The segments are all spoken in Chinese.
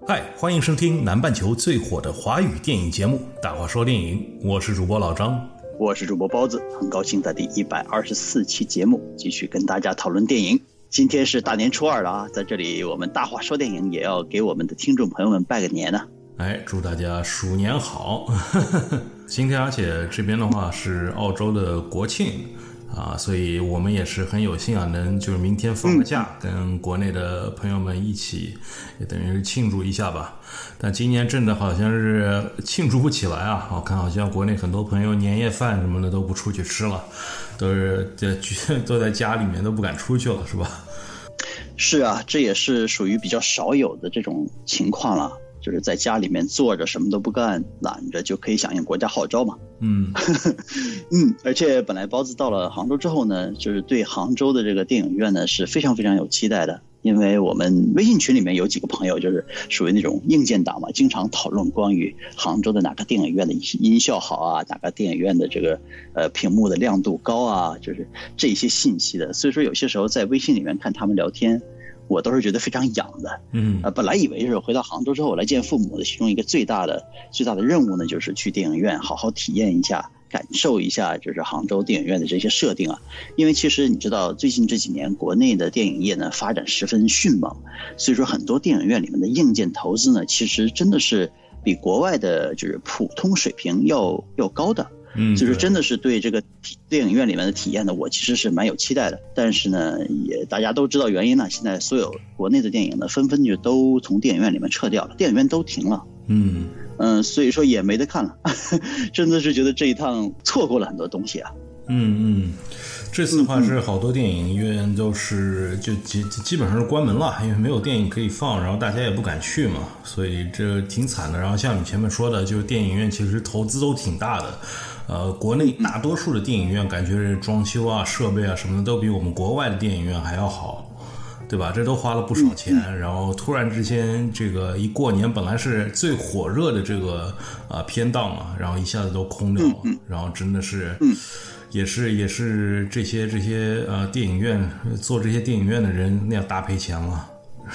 嗨，欢迎收听南半球最火的华语电影节目《大话说电影》，我是主播老张， 我是主播包子，很高兴在第124期节目继续跟大家讨论电影。今天是大年初二了啊，在这里我们大话说电影也要给我们的听众朋友们拜个年呢。 祝大家鼠年好。今天而且这边的话是澳洲的国庆啊，所以我们也是很有幸啊，能就是明天放个假，跟国内的朋友们一起，也等于是庆祝一下吧。但今年真的好像是庆祝不起来啊！我看好像国内很多朋友年夜饭什么的都不出去吃了，都在家里面都不敢出去了，是吧？ 是啊，这也是属于比较少有的这种情况了。就是在家里面坐着什么都不干，懒着就可以响应国家号召嘛。而且本来包子到了杭州之后呢，就是对杭州的这个电影院呢是非常非常有期待的，因为我们微信群里面有几个朋友就是属于那种硬件党嘛，经常讨论关于杭州的哪个电影院的音效好啊，哪个电影院的这个屏幕的亮度高啊，就是这些信息的。所以说有些时候在微信里面看他们聊天，我都是觉得非常痒的。本来以为是回到杭州之后来见父母的其中一个最大的任务呢，就是去电影院好好体验一下，感受一下就是杭州电影院的这些设定啊。因为其实你知道最近这几年国内的电影业呢发展十分迅猛，所以说很多电影院里面的硬件投资呢其实真的是比国外的就是普通水平要高的。就是真的是对这个电影院里面的体验呢，我其实是蛮有期待的。但是呢，也大家都知道原因呢，现在所有国内的电影呢，纷纷就都从电影院里面撤掉了，电影院都停了。所以说也没得看了，真的是觉得这一趟错过了很多东西啊。 这次的话是好多电影院都是就基本上是关门了，因为没有电影可以放，然后大家也不敢去嘛，所以这挺惨的。然后像你前面说的，就是电影院其实投资都挺大的，国内大多数的电影院感觉是装修啊、设备啊什么的都比我们国外的电影院还要好，对吧？这都花了不少钱，然后突然之间这个一过年本来是最火热的这个片档啊，然后一下子都空掉了，然后真的是也是这些电影院做这些电影院的人那样大赔钱了。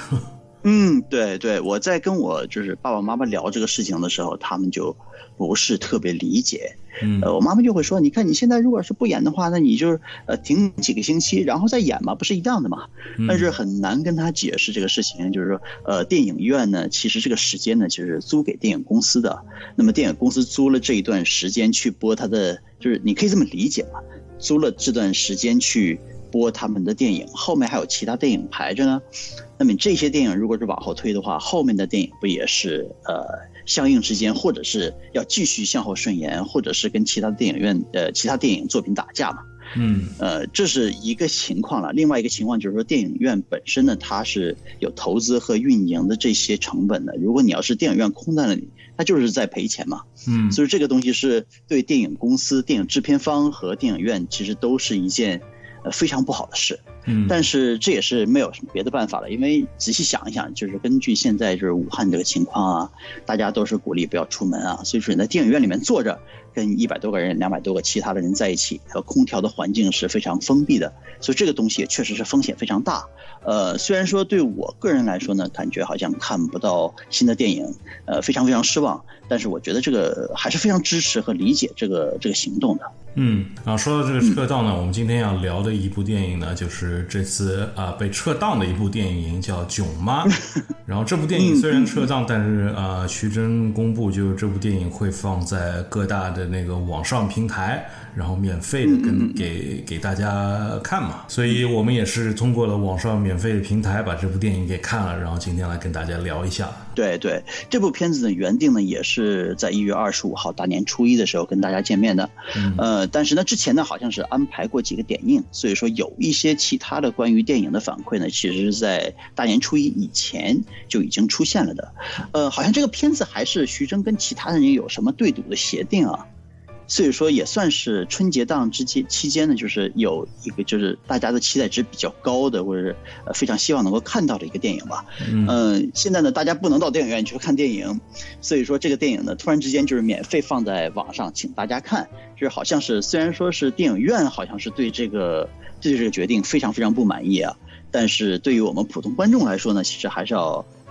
对，我在跟我就是爸爸妈妈聊这个事情的时候，他们就不是特别理解。我妈妈就会说，你看你现在如果是不演的话，那你就停几个星期然后再演嘛，不是一样的嘛。但是很难跟他解释这个事情，就是说电影院呢其实这个时间呢就是租给电影公司的，那么电影公司租了这一段时间去播它的，就是你可以这么理解嘛，租了这段时间去播他们的电影，后面还有其他电影排着呢。那么这些电影如果是往后推的话，后面的电影不也是相应之间，或者是要继续向后顺延，或者是跟其他电影院其他电影作品打架嘛。这是一个情况了。另外一个情况就是说，电影院本身呢，它是有投资和运营的这些成本的。如果你要是电影院空在那里，它就是在赔钱嘛。所以这个东西是对电影公司、电影制片方和电影院其实都是一件非常不好的事。但是这也是没有什么别的办法了，因为仔细想一想，就是根据现在就是武汉这个情况啊，大家都是鼓励不要出门啊，所以说你在电影院里面坐着，跟100多个人、200多个其他的人在一起，和空调的环境是非常封闭的，所以这个东西也确实是风险非常大。虽然说对我个人来说呢，感觉好像看不到新的电影，非常非常失望，但是我觉得这个还是非常支持和理解这个行动的。 然后说到这个撤档呢，我们今天要聊的一部电影呢，就是这次被撤档的一部电影叫《囧妈》。然后这部电影虽然撤档，但是徐峥公布就这部电影会放在各大的那个网上平台，然后免费的给大家看嘛，所以我们也是通过了网上免费的平台把这部电影给看了，然后今天来跟大家聊一下。 对，这部片子呢原定呢也是在1月25号大年初一的时候跟大家见面的。但是呢之前呢好像是安排过几个点映，所以说有一些其他的关于电影的反馈呢，其实是在大年初一以前就已经出现了的。好像这个片子还是徐峥跟其他人有什么对赌的协定啊，所以说也算是春节档期间呢，就是有一个就是大家的期待值比较高的，或者是非常希望能够看到的一个电影吧。现在呢大家不能到电影院去看电影，所以说这个电影呢突然之间就是免费放在网上请大家看，就是好像是虽然说是电影院好像是对这个决定非常非常不满意啊，但是对于我们普通观众来说呢，其实还是要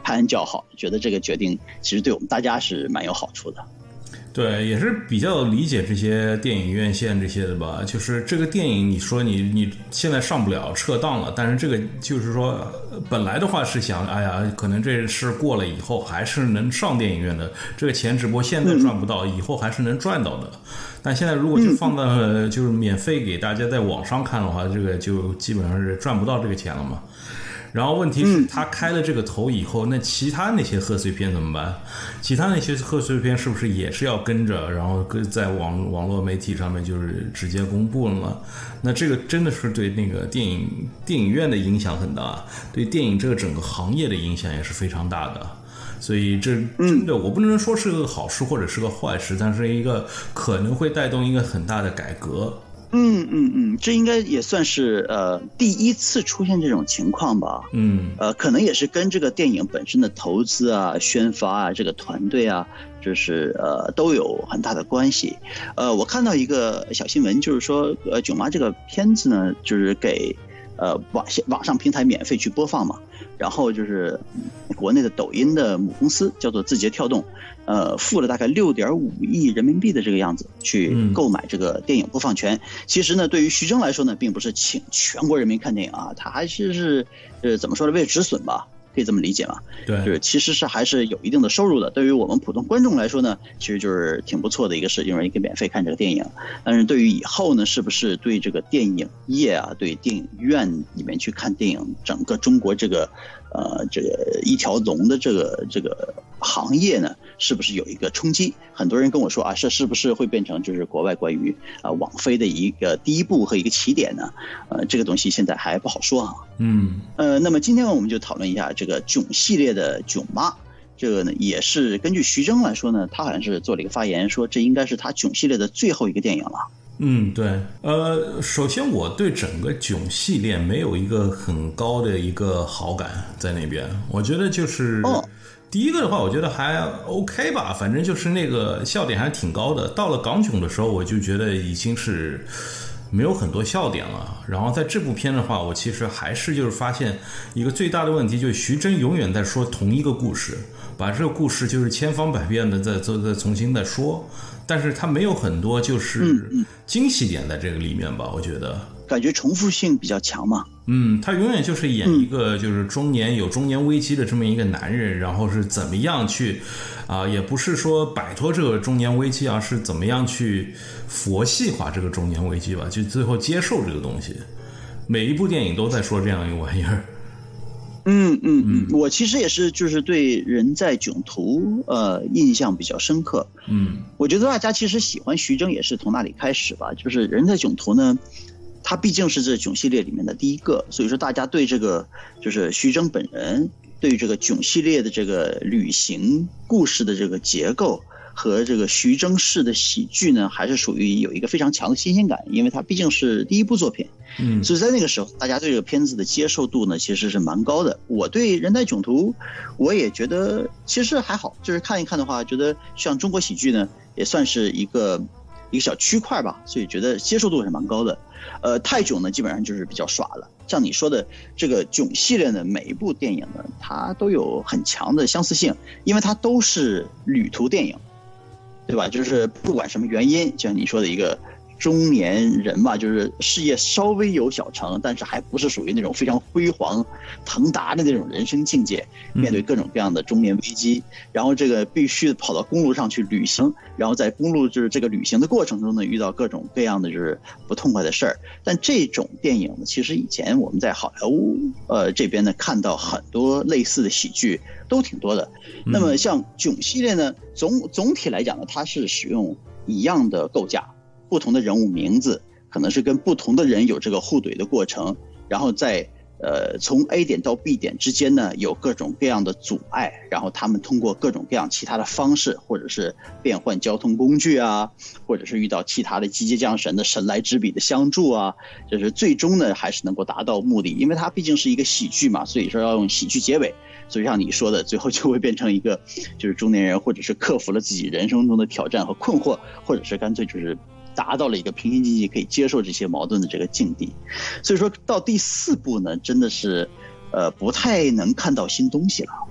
拍案叫好，觉得这个决定其实对我们大家是蛮有好处的。 对，也是比较理解这些电影院线这些的吧。就是这个电影，你说你现在上不了，撤档了，但是这个就是说，本来的话是想，哎呀，可能这事过了以后还是能上电影院的，这个钱只不过现在赚不到，以后还是能赚到的。但现在如果就放到就是免费给大家在网上看的话，这个就基本上是赚不到这个钱了嘛。然后问题是他开了这个头以后，那其他那些贺岁片怎么办？其他那些贺岁片是不是也是要跟着，然后在网络媒体上面就是直接公布了呢？那这个真的是对那个电影院的影响很大，对电影这个整个行业的影响也是非常大的。所以这真的我不能说是个好事或者是个坏事，但是一个可能会带动一个很大的改革。 这应该也算是第一次出现这种情况吧。可能也是跟这个电影本身的投资啊、宣发啊、这个团队啊，就是都有很大的关系。我看到一个小新闻，就是说囧妈这个片子呢，就是给网上平台免费去播放嘛。然后就是国内的抖音的母公司叫做字节跳动，付了大概6.5亿人民币的这个样子去购买这个电影播放权。其实呢，对于徐峥来说呢，并不是请全国人民看电影啊，他还是怎么说呢，为了止损吧。可以这么理解嘛？ 对， 就是其实是还是有一定的收入的。对于我们普通观众来说呢，其实就是挺不错的一个事，因为你可以免费看这个电影。但是对于以后呢，是不是对这个电影业啊，对电影院里面去看电影，整个中国这个一条龙的这个行业呢，是不是有一个冲击？很多人跟我说啊，是不是会变成就是国外关于网飞的一个第一步和一个起点呢？这个东西现在还不好说啊。那么今天我们就讨论一下这个囧系列的囧妈。这个呢，也是根据徐峥来说呢，他好像是做了一个发言，说这应该是他囧系列的最后一个电影了。 对，首先我对整个囧系列没有一个很高的一个好感在那边，我觉得就是第一个的话，我觉得还 OK 吧，反正就是那个笑点还挺高的。到了港囧的时候，我就觉得已经是没有很多笑点了。然后在这部片的话，我其实还是就是发现一个最大的问题，就是徐峥永远在说同一个故事，把这个故事就是千方百变的再重新再说，但是他没有很多就是惊喜点在这个里面吧，我觉得感觉重复性比较强嘛。 他永远就是演一个就是有中年危机的这么一个男人，然后是怎么样去也不是说摆脱这个中年危机啊，是怎么样去佛系化这个中年危机吧，就最后接受这个东西。每一部电影都在说这样一个玩意儿。 我其实也是就是对人在囧途印象比较深刻。我觉得大家其实喜欢徐峥也是从那里开始吧，就是人在囧途呢，他毕竟是这囧系列里面的第一个，所以说大家对这个就是徐峥本人，对于这个囧系列的这个旅行故事的这个结构和这个徐峥式的喜剧呢，还是属于有一个非常强的新鲜感，因为它毕竟是第一部作品。所以在那个时候大家对这个片子的接受度呢其实是蛮高的。我对人在囧途我也觉得其实还好，就是看一看的话，觉得像中国喜剧呢也算是一个小区块吧，所以觉得接受度是蛮高的。泰囧呢基本上就是比较耍了，像你说的这个囧系列呢，每一部电影呢它都有很强的相似性，因为它都是旅途电影，对吧？就是不管什么原因，就像你说的一个中年人嘛，就是事业稍微有小成，但是还不是属于那种非常辉煌腾达的那种人生境界，面对各种各样的中年危机，然后这个必须跑到公路上去旅行，然后在公路就是这个旅行的过程中呢，遇到各种各样的就是不痛快的事儿。但这种电影呢，其实以前我们在好莱坞这边呢看到很多类似的喜剧都挺多的。那么像囧系列呢，总体来讲呢，它是使用一样的构架，不同的人物名字，可能是跟不同的人有这个互怼的过程，然后在从 A 点到 B 点之间呢有各种各样的阻碍，然后他们通过各种各样其他的方式，或者是变换交通工具啊，或者是遇到其他的集结降神的神来之笔的相助啊，就是最终呢还是能够达到目的。因为它毕竟是一个喜剧嘛，所以说要用喜剧结尾，所以像你说的最后就会变成一个就是中年人或者是克服了自己人生中的挑战和困惑，或者是干脆就是达到了一个平心静气可以接受这些矛盾的这个境地。所以说到第4部呢，真的是不太能看到新东西了。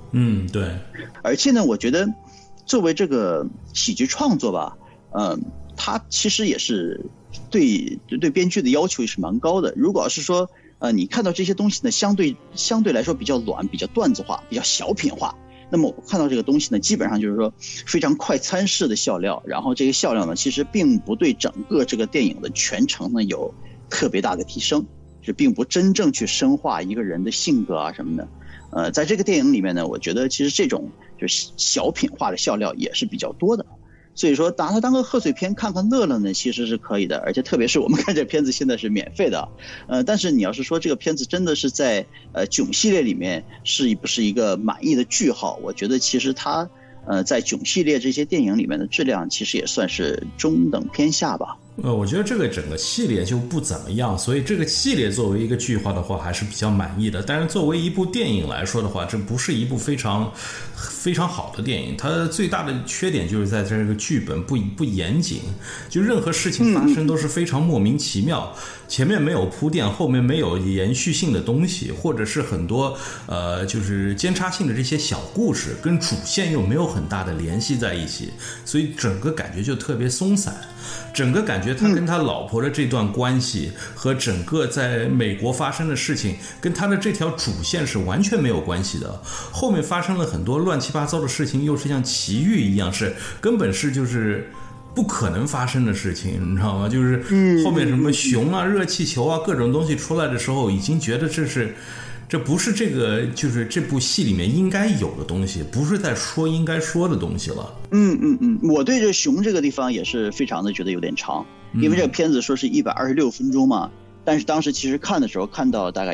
对。 而且呢，我觉得作为这个喜剧创作吧，它其实也是对编剧的要求也是蛮高的。如果要是说你看到这些东西呢，相对来说比较软、比较段子化、比较小品化，那么我看到这个东西呢，基本上就是说非常快餐式的笑料，然后这个笑料呢，其实并不对整个这个电影的全程呢有特别大的提升，是并不真正去深化一个人的性格啊什么的。在这个电影里面呢，我觉得其实这种就是小品化的笑料也是比较多的。所以说拿它当个贺岁片看看乐乐呢，其实是可以的，而且特别是我们看这片子现在是免费的，但是你要是说这个片子真的是在囧系列里面是不是一个满意的句号，我觉得其实它在囧系列这些电影里面的质量其实也算是中等偏下吧。 我觉得这个整个系列就不怎么样，所以这个系列作为一个句号的话还是比较满意的。但是作为一部电影来说的话，这不是一部非常好的电影。它最大的缺点就是在这个剧本不严谨，就任何事情发生都是非常莫名其妙，前面没有铺垫，后面没有延续性的东西，或者是很多就是间插性的这些小故事跟主线又没有很大的联系在一起，所以整个感觉就特别松散。整个感觉他跟他老婆的这段关系和整个在美国发生的事情跟他的这条主线是完全没有关系的，后面发生了很多乱七八糟的事情，又是像奇遇一样，是根本是就是不可能发生的事情，你知道吗？就是后面什么熊啊、热气球啊各种东西出来的时候，已经觉得这不是这个就是这部戏里面应该有的东西，不是在说应该说的东西了。 我对这熊这个地方也是非常的觉得有点长，因为这个片子说是126分钟嘛，但是当时其实看的时候看到大概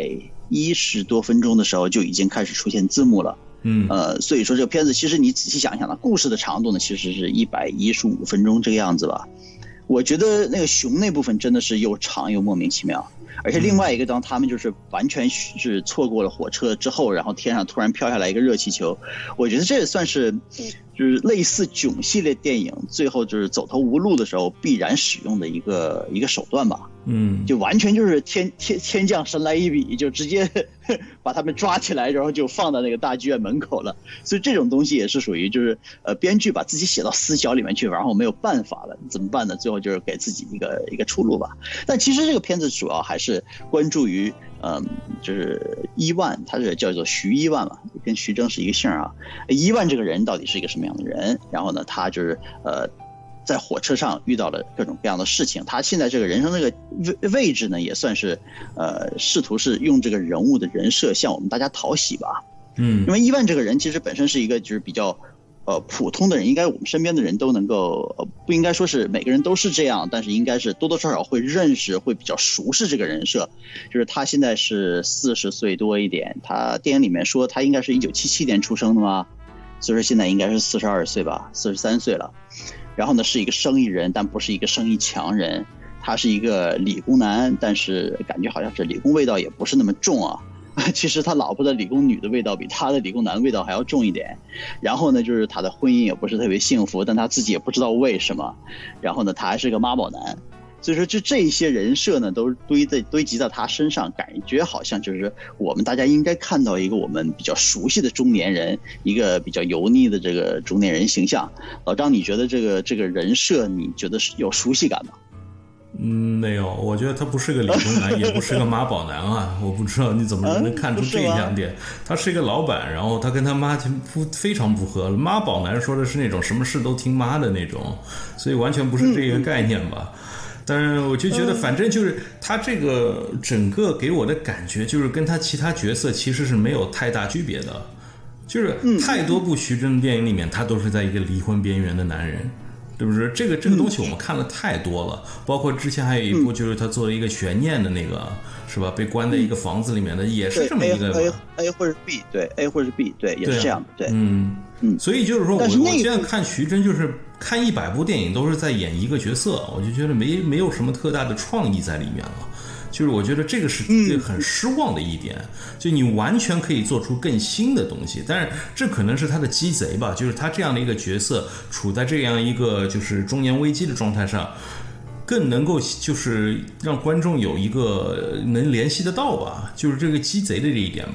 110多分钟的时候就已经开始出现字幕了。所以说这个片子其实你仔细想想呢，故事的长度呢其实是115分钟这个样子吧。我觉得那个熊那部分真的是又长又莫名其妙。而且另外一个，当他们就是完全是错过了火车之后，然后天上突然飘下来一个热气球，我觉得这也算是就是类似囧系列电影最后就是走投无路的时候必然使用的一个手段吧。就完全就是天降神来一笔，就直接把他们抓起来，然后就放到那个大剧院门口了。所以这种东西也是属于就是编剧把自己写到死角里面去，然后没有办法了，怎么办呢？最后就是给自己一个出路吧。但其实这个片子主要还是关注于就是伊万，他是叫做徐伊万嘛，跟徐峥是一个姓啊。伊万这个人到底是一个什么样的人？然后呢，他就是在火车上遇到了各种各样的事情，他现在这个人生这个位置呢，也算是试图是用这个人物的人设向我们大家讨喜吧。因为伊万这个人其实本身是一个就是比较普通的人，应该我们身边的人都能够不应该说是每个人都是这样，但是应该是多多少少会认识，会比较熟悉这个人设。就是他现在是40岁多一点，他电影里面说他应该是1977年出生的嘛，所以说现在应该是42岁吧，43岁了。然后呢，是一个生意人，但不是一个生意强人。他是一个理工男，但是感觉好像是理工味道也不是那么重啊。其实他老婆的理工女的味道比他的理工男的味道还要重一点。然后呢，就是他的婚姻也不是特别幸福，但他自己也不知道为什么。然后呢，他还是个妈宝男。所以说，就这一些人设呢，都堆积到他身上，感觉好像就是我们大家应该看到一个我们比较熟悉的中年人，一个比较油腻的这个中年人形象。老张，你觉得这个人设，你觉得有熟悉感吗？ 没有，我觉得他不是个理工男，也不是个妈宝男啊！我不知道你怎么能看出这两点。他是一个老板，然后他跟他妈非常不合。妈宝男说的是那种什么事都听妈的那种，所以完全不是这个概念吧。但是我就觉得反正就是他这个整个给我的感觉就是跟他其他角色其实是没有太大区别的，就是太多部徐峥的电影里面他都是在一个离婚边缘的男人，对不对？这个东西我们看了太多了，包括之前还有一部就是他做了一个悬念的那个是吧，被关在一个房子里面的，也是这么一个 A 或者 B， 对 A 或者 B， 对，也是这样的，对， 所以就是说我现在看徐峥就是看100部电影都是在演一个角色，我就觉得没有什么特大的创意在里面了。就是我觉得这个是很失望的一点，就你完全可以做出更新的东西，但是这可能是他的鸡贼吧，就是他这样的一个角色处在这样一个就是中年危机的状态上，更能够就是让观众有一个能联系得到吧，就是这个鸡贼的这一点吧。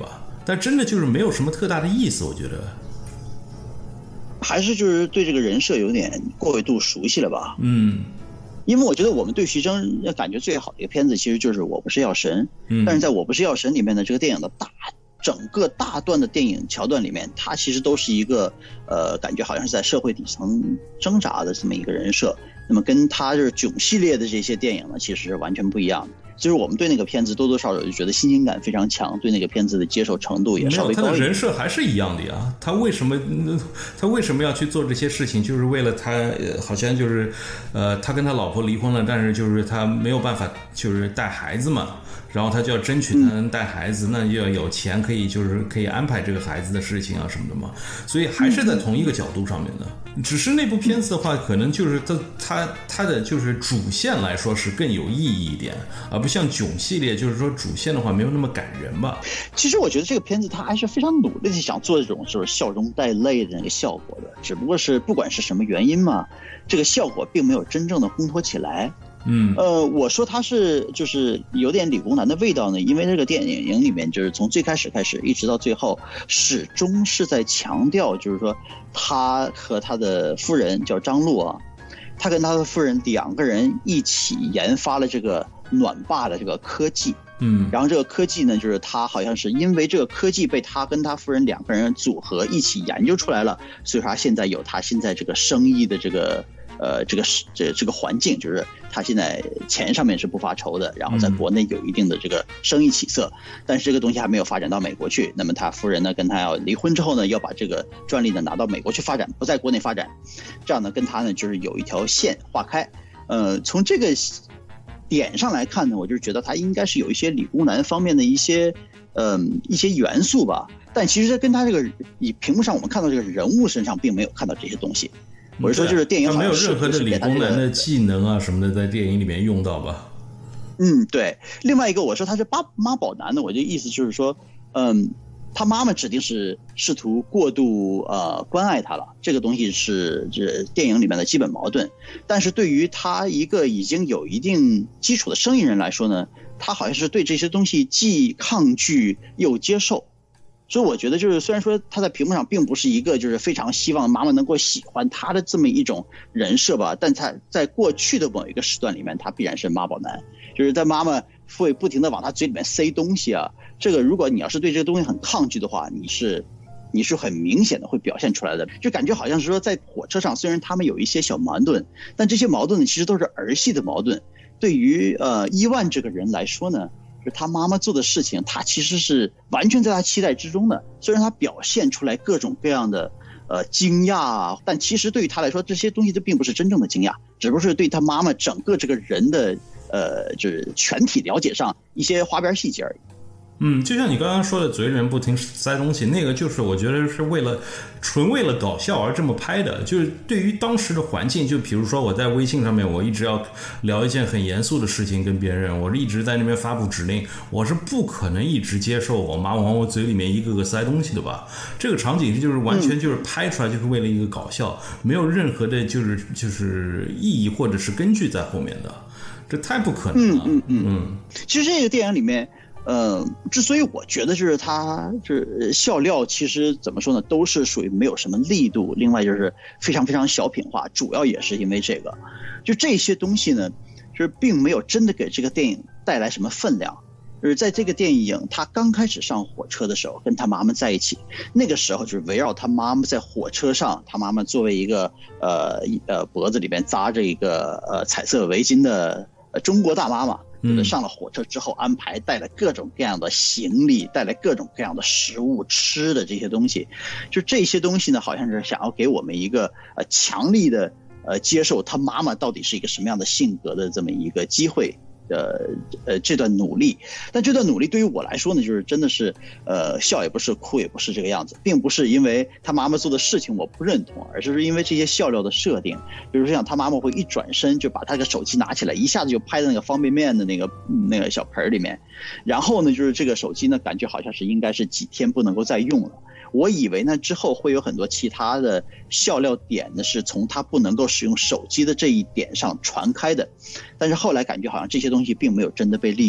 但真的就是没有什么特大的意思，我觉得。 还是就是对这个人设有点过度熟悉了吧？因为我觉得我们对徐峥感觉最好的一个片子其实就是《我不是药神》，但是在《我不是药神》里面的这个电影的整个大段的电影桥段里面，它其实都是一个感觉好像是在社会底层挣扎的这么一个人设。那么跟他就是囧系列的这些电影呢，其实是完全不一样的。就是我们对那个片子多多少少就觉得新鲜感非常强，对那个片子的接受程度也稍微高一点。 他的人设还是一样的呀，他为什么要去做这些事情？就是为了他好像就是他跟他老婆离婚了，但是就是他没有办法就是带孩子嘛。然后他就要争取他能带孩子，那就要有钱可以安排这个孩子的事情啊什么的嘛，所以还是在同一个角度上面的。只是那部片子的话，可能就是它的就是主线来说是更有意义一点，而不像囧系列，就是说主线的话没有那么感人吧。 其实我觉得这个片子它还是非常努力的想做这种就是笑中带泪的那个效果的，只不过是不管是什么原因嘛，这个效果并没有真正的烘托起来。我说它是就是有点理工男的味道呢，因为这个电影里面就是从最开始一直到最后，始终是在强调，就是说他和他的夫人叫张璐啊，他跟他的夫人2个人一起研发了这个暖爸的这个科技。然后这个科技呢，就是他好像是因为这个科技被他跟他夫人2个人组合一起研究出来了，所以说他现在有他现在这个生意的这个环境，就是他现在钱上面是不发愁的，然后在国内有一定的这个生意起色，但是这个东西还没有发展到美国去。那么他夫人呢，跟他要离婚之后呢，要把这个专利呢拿到美国去发展，不在国内发展，这样呢跟他呢就是有一条线划开。从这个点上来看呢，我就是觉得他应该是有一些理工男方面的一些元素吧，但其实跟他这个以屏幕上我们看到这个人物身上并没有看到这些东西。我是说，就是电影好像没有任何的理工男的技能啊什么的在电影里面用到吧？ 对。另外一个，我说他是妈宝男的，我的意思就是说，他妈妈指定是试图过度关爱他了，这个东西是这电影里面的基本矛盾。但是对于他一个已经有一定基础的生意人来说呢，他好像是对这些东西既抗拒又接受。所以我觉得就是虽然说他在屏幕上并不是一个就是非常希望妈妈能够喜欢他的这么一种人设吧，但他在过去的某一个时段里面，他必然是妈宝男，就是在妈妈会不停的往他嘴里面塞东西啊，这个如果你要是对这个东西很抗拒的话，你是很明显的会表现出来的。就感觉好像是说在火车上，虽然他们有一些小矛盾，但这些矛盾呢其实都是儿戏的矛盾。对于伊万这个人来说呢，他妈妈做的事情，他其实是完全在他期待之中的。虽然他表现出来各种各样的惊讶，但其实对于他来说，这些东西都并不是真正的惊讶，只不过是对他妈妈整个这个人的就是全体了解上一些花边细节而已。 就像你刚刚说的，嘴里面不停塞东西，那个就是我觉得是纯为了搞笑而这么拍的。就是对于当时的环境，就比如说我在微信上面，我一直要聊一件很严肃的事情跟别人，我一直在那边发布指令，我是不可能一直接受我妈往我嘴里面一个个塞东西的吧？这个场景就是完全就是拍出来就是为了一个搞笑，没有任何的就是意义或者是根据在后面的，这太不可能了。 其实这个电影里面。之所以我觉得就是他就是笑料，其实怎么说呢，都是属于没有什么力度，另外就是非常非常小品化，主要也是因为这个，就这些东西呢，就是并没有真的给这个电影带来什么分量。就是在这个电影他刚开始上火车的时候，跟他妈妈在一起，那个时候就是围绕他妈妈在火车上，他妈妈作为一个脖子里边扎着一个彩色围巾的中国大妈嘛。上了火车之后安排带来各种各样的行李，带来各种各样的食物吃的这些东西，就这些东西呢好像是想要给我们一个强力的接受他妈妈到底是一个什么样的性格的这么一个机会。这段努力，但这段努力对于我来说呢，就是真的是笑也不是，哭也不是这个样子，并不是因为他妈妈做的事情我不认同，而是因为这些笑料的设定，比如说像他妈妈会一转身就把他的手机拿起来，一下子就拍在那个方便面的那个小盆里面，然后呢，就是这个手机呢，感觉好像是应该是几天不能够再用了。我以为呢之后会有很多其他的笑料点呢，是从他不能够使用手机的这一点上传开的，但是后来感觉好像这些东西并没有真的被利用。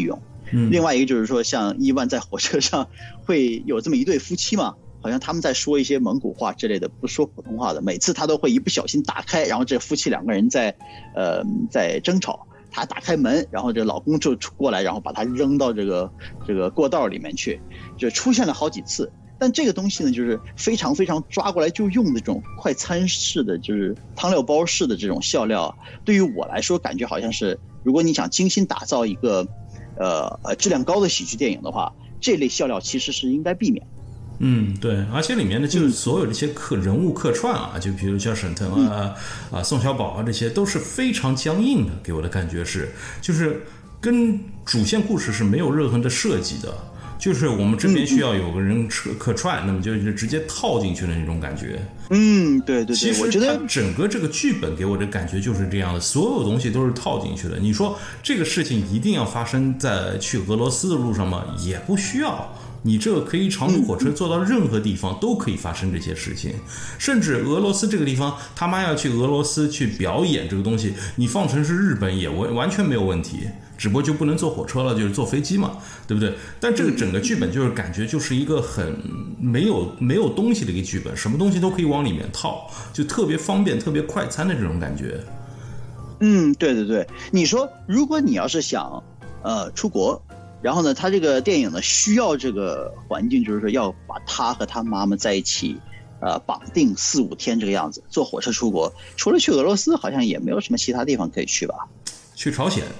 另外一个就是说，像伊万在火车上会有这么一对夫妻嘛，好像他们在说一些蒙古话之类的，不说普通话的，每次他都会一不小心打开，然后这夫妻两个人在争吵，他打开门，然后这老公就过来，然后把他扔到这个过道里面去，就出现了好几次。但这个东西呢，就是非常非常抓过来就用的这种快餐式的，就是汤料包式的这种笑料，对于我来说感觉好像是，如果你想精心打造一个质量高的喜剧电影的话，这类笑料其实是应该避免。 对，而且里面的就是所有这些人物客串啊，就比如像沈腾宋小宝啊，这些都是非常僵硬的，给我的感觉是，就是跟主线故事是没有任何的设计的，就是我们这边需要有个人客串，那么就直接套进去的那种感觉。 对， 其实我觉得整个这个剧本给我的感觉就是这样的，所有东西都是套进去的。你说这个事情一定要发生在去俄罗斯的路上吗？也不需要。你这个可以长途火车坐到任何地方都可以发生这些事情，甚至俄罗斯这个地方他妈要去俄罗斯去表演这个东西，你放成是日本也完全没有问题，只不过就不能坐火车了，就是坐飞机嘛，对不对？但这个整个剧本就是感觉就是一个很没有东西的一个剧本，什么东西都可以往里面套，就特别方便特别快餐的这种感觉。 对，你说如果你要是想出国，然后呢，他这个电影呢需要这个环境，就是说要把他和他妈妈在一起，绑定4-5天这个样子，坐火车出国。除了去俄罗斯，好像也没有什么其他地方可以去吧？去朝鲜，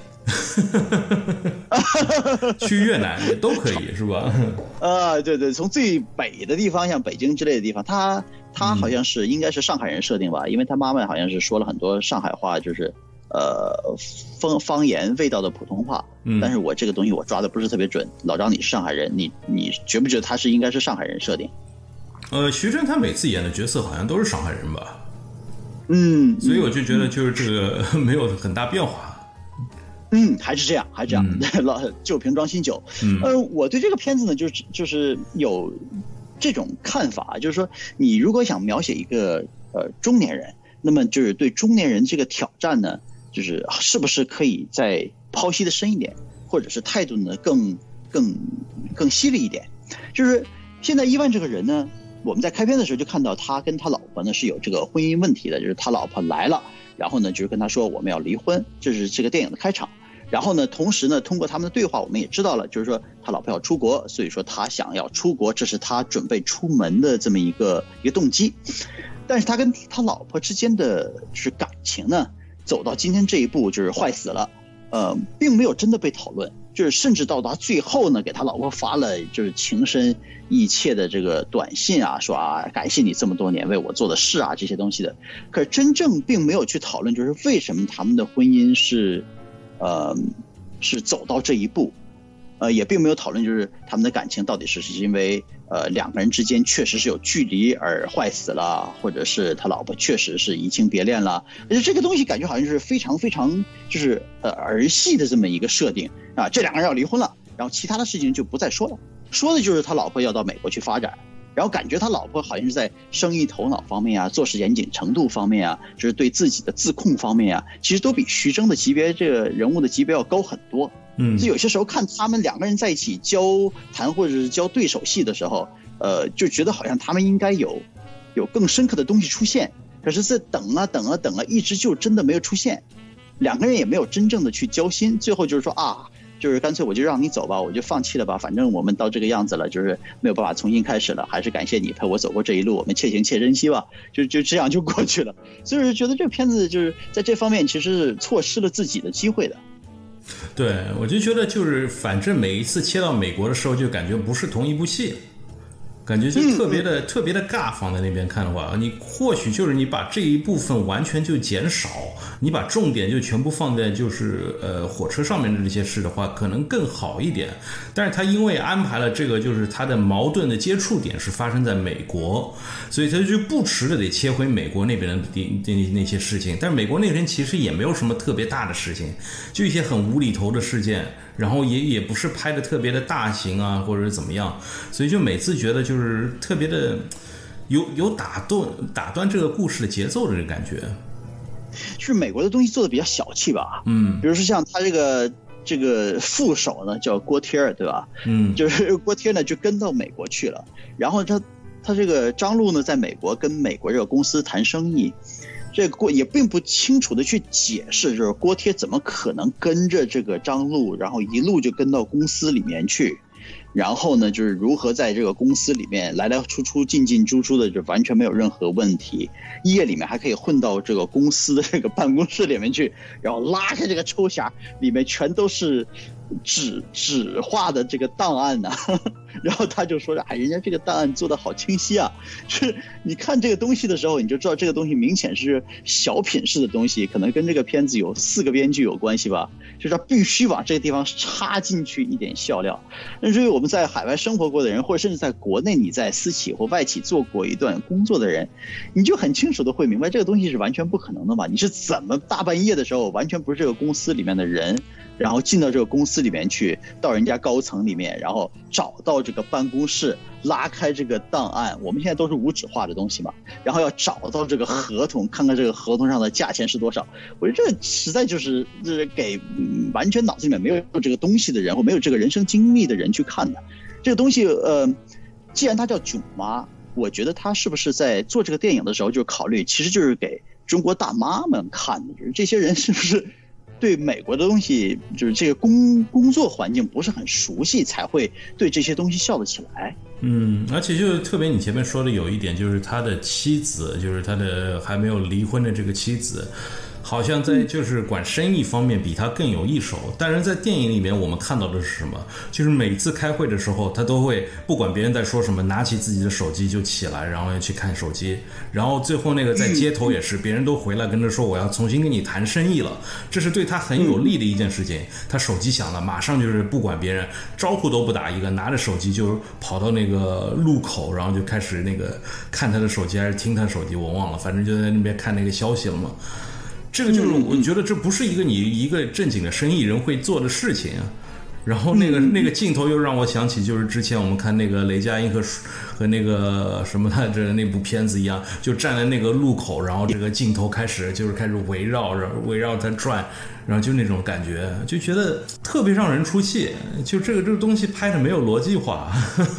去越南也都可以，是吧？ 对，从最北的地方，像北京之类的地方，他好像是应该是上海人设定吧，因为他妈妈好像是说了很多上海话，就是方言味道的普通话，但是我这个东西我抓的不是特别准。老张，你是上海人，你觉不觉得他是应该是上海人设定？ 徐峥他每次演的角色好像都是上海人吧？所以我就觉得就是这个没有很大变化。 还是这样，老旧瓶装新酒。我对这个片子呢，就是有这种看法，就是说，你如果想描写一个中年人，那么就是对中年人这个挑战呢，就是是不是可以再剖析的深一点，或者是态度呢更犀利一点？就是现在伊万这个人呢，我们在开篇的时候就看到他跟他老婆呢是有这个婚姻问题的，就是他老婆来了，然后呢就是跟他说我们要离婚，这是这个电影的开场。然后呢，同时呢，通过他们的对话，我们也知道了，就是说他老婆要出国，所以说他想要出国，这是他准备出门的这么一个动机。但是他跟他老婆之间的就是感情呢，走到今天这一步就是坏死了，并没有真的被讨论，就是甚至到达最后呢，给他老婆发了就是情深意切的这个短信啊，说感谢你这么多年为我做的事啊，这些东西的。可是真正并没有去讨论，就是为什么他们的婚姻是走到这一步，也并没有讨论就是他们的感情到底是因为两个人之间确实是有距离而坏死了，或者是他老婆确实是移情别恋了。而且这个东西感觉好像是非常非常就是儿戏的这么一个设定啊，这两个人要离婚了，然后其他的事情就不再说了，说的就是他老婆要到美国去发展。然后感觉他老婆好像是在生意头脑方面啊，做事严谨程度方面啊，就是对自己的自控方面啊，其实都比徐峥的级别，这个人物的级别要高很多。所以有些时候看他们两个人在一起交谈或者是交对手戏的时候，就觉得好像他们应该有更深刻的东西出现，可是这等啊，一直就真的没有出现，两个人也没有真正的去交心，最后就是说就是干脆我就让你走吧，我就放弃了吧，反正我们到这个样子了，就是没有办法重新开始了，还是感谢你陪我走过这一路，我们且行且珍惜吧，就这样就过去了。所以觉得这个片子就是在这方面其实是错失了自己的机会的。 对，我就觉得就是反正每一次切到美国的时候，就感觉不是同一部戏。感觉就特别的尬，放在那边看的话，你或许就是你把这一部分完全就减少，你把重点就全部放在就是火车上面的这些事的话，可能更好一点。但是他因为安排了这个，就是他的矛盾的接触点是发生在美国，所以他就不时的得切回美国那边的那些事情。但是美国那边其实也没有什么特别大的事情，就一些很无厘头的事件。然后也不是拍的特别的大型啊，或者是怎么样，所以就每次觉得就是特别的有打断这个故事的节奏的这个感觉。 是美国的东西做的比较小气吧？比如说像他这这个副手呢叫郭贴儿，对吧？就是郭贴呢就跟到美国去了，然后他这个张璐呢在美国跟美国这个公司谈生意，这个也并不清楚的去解释，就是郭贴怎么可能跟着这个张璐，然后一路就跟到公司里面去。然后呢，就是如何在这个公司里面来来出出、进进出出的，就完全没有任何问题。夜里面还可以混到这个公司的这个办公室里面去，然后拉开这个抽匣，里面全都是纸画的这个档案呢。然后他就说：“哎，人家这个档案做的好清晰啊！就是你看这个东西的时候，你就知道这个东西明显是小品式的东西，可能跟这个片子有4个编剧有关系吧。就是他必须往这个地方插进去一点笑料。那至于我们在海外生活过的人，或者甚至在国内你在私企或外企做过一段工作的人，你就很清楚的会明白，这个东西是完全不可能的嘛。你是怎么大半夜的时候，完全不是这个公司里面的人，然后进到这个公司里面去，到人家高层里面，然后找到这个办公室，拉开这个档案，我们现在都是无纸化的东西嘛，然后要找到这个合同，看看这个合同上的价钱是多少。我觉得这实在就是给完全脑子里面没有这个东西的人，或没有这个人生经历的人去看的。这个东西既然它叫囧妈，我觉得他是不是在做这个电影的时候就考虑，其实就是给中国大妈们看的，就是这些人是不是对美国的东西，就是这个工作环境不是很熟悉，才会对这些东西笑得起来。 而且就特别你前面说的有一点，就是他的妻子，就是他的还没有离婚的这个妻子，好像在就是管生意方面比他更有一手。但是在电影里面我们看到的是什么？就是每次开会的时候，他都会不管别人在说什么，拿起自己的手机就起来，然后要去看手机。然后最后那个在街头也是，别人都回来跟他说我要重新跟你谈生意了，这是对他很有利的一件事情。他手机响了，马上就是不管别人，招呼都不打一个，拿着手机就跑到那个路口，然后就开始那个看他的手机还是听他的手机，我忘了，反正就在那边看那个消息了嘛。这个就是我觉得这不是一个正经的生意人会做的事情啊。然后那个镜头又让我想起，就是之前我们看那个雷佳音和那个什么的这那部片子一样，就站在那个路口，然后这个镜头开始围绕他转，然后就那种感觉，就觉得特别让人出戏。就这个东西拍的没有逻辑化。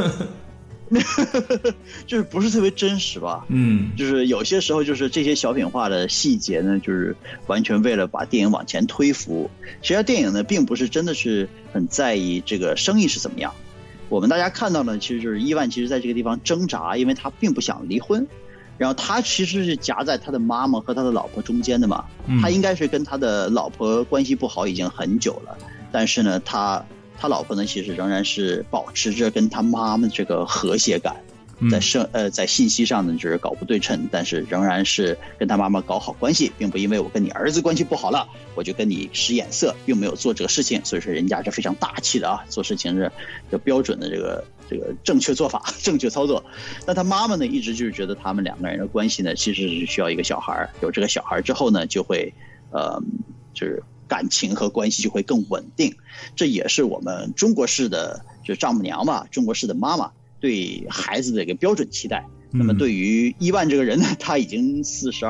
就是不是特别真实吧？就是有些时候就是这些小品化的细节呢，就是完全为了把电影往前推服。实际上电影呢，并不是真的是很在意这个生意是怎么样。我们大家看到呢，其实就是伊万其实在这个地方挣扎，因为他并不想离婚，然后他其实是夹在他的妈妈和他的老婆中间的嘛。他应该是跟他的老婆关系不好已经很久了，但是呢，他老婆呢，其实仍然是保持着跟他妈妈这个和谐感，在信息上呢就是搞不对称，但是仍然是跟他妈妈搞好关系，并不因为我跟你儿子关系不好了，我就跟你使眼色，并没有做这个事情。所以说人家是非常大气的啊，做事情是标准的这个正确做法、正确操作。但他妈妈呢，一直就是觉得他们2个人的关系呢，其实是需要一个小孩，有这个小孩之后呢，就会就是感情和关系就会更稳定。这也是我们中国式的就是丈母娘吧，中国式的妈妈对孩子的一个标准期待。那么对于伊万这个人呢，他已经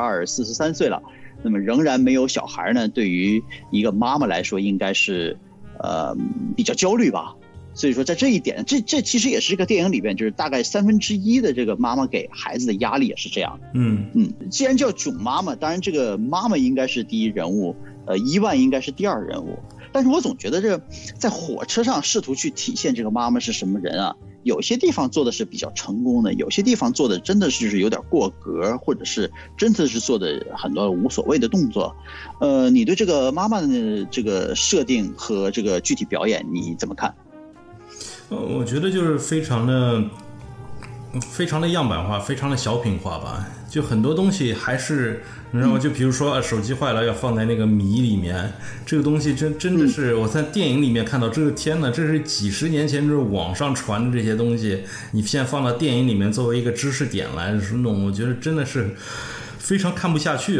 42、43岁了，那么仍然没有小孩呢，对于一个妈妈来说应该是比较焦虑吧。所以说在这一点，这其实也是这个电影里边就是大概1/3的这个妈妈给孩子的压力也是这样的。既然叫囧妈妈，当然这个妈妈应该是第一人物，伊万应该是第2人物。但是我总觉得这在火车上试图去体现这个妈妈是什么人啊，有些地方做的是比较成功的，有些地方做的真的是有点过格，或者是真的是做的很多无所谓的动作。你对这个妈妈的这个设定和这个具体表演你怎么看？ 我觉得就是非常的样板化，非常的小品化吧。就很多东西还是，你知道吗？就比如说手机坏了要放在那个米里面，这个东西真的是我在电影里面看到，这个天哪，这是几十年前就是网上传的这些东西，你现在放到电影里面作为一个知识点来弄，我觉得真的是非常看不下去啊。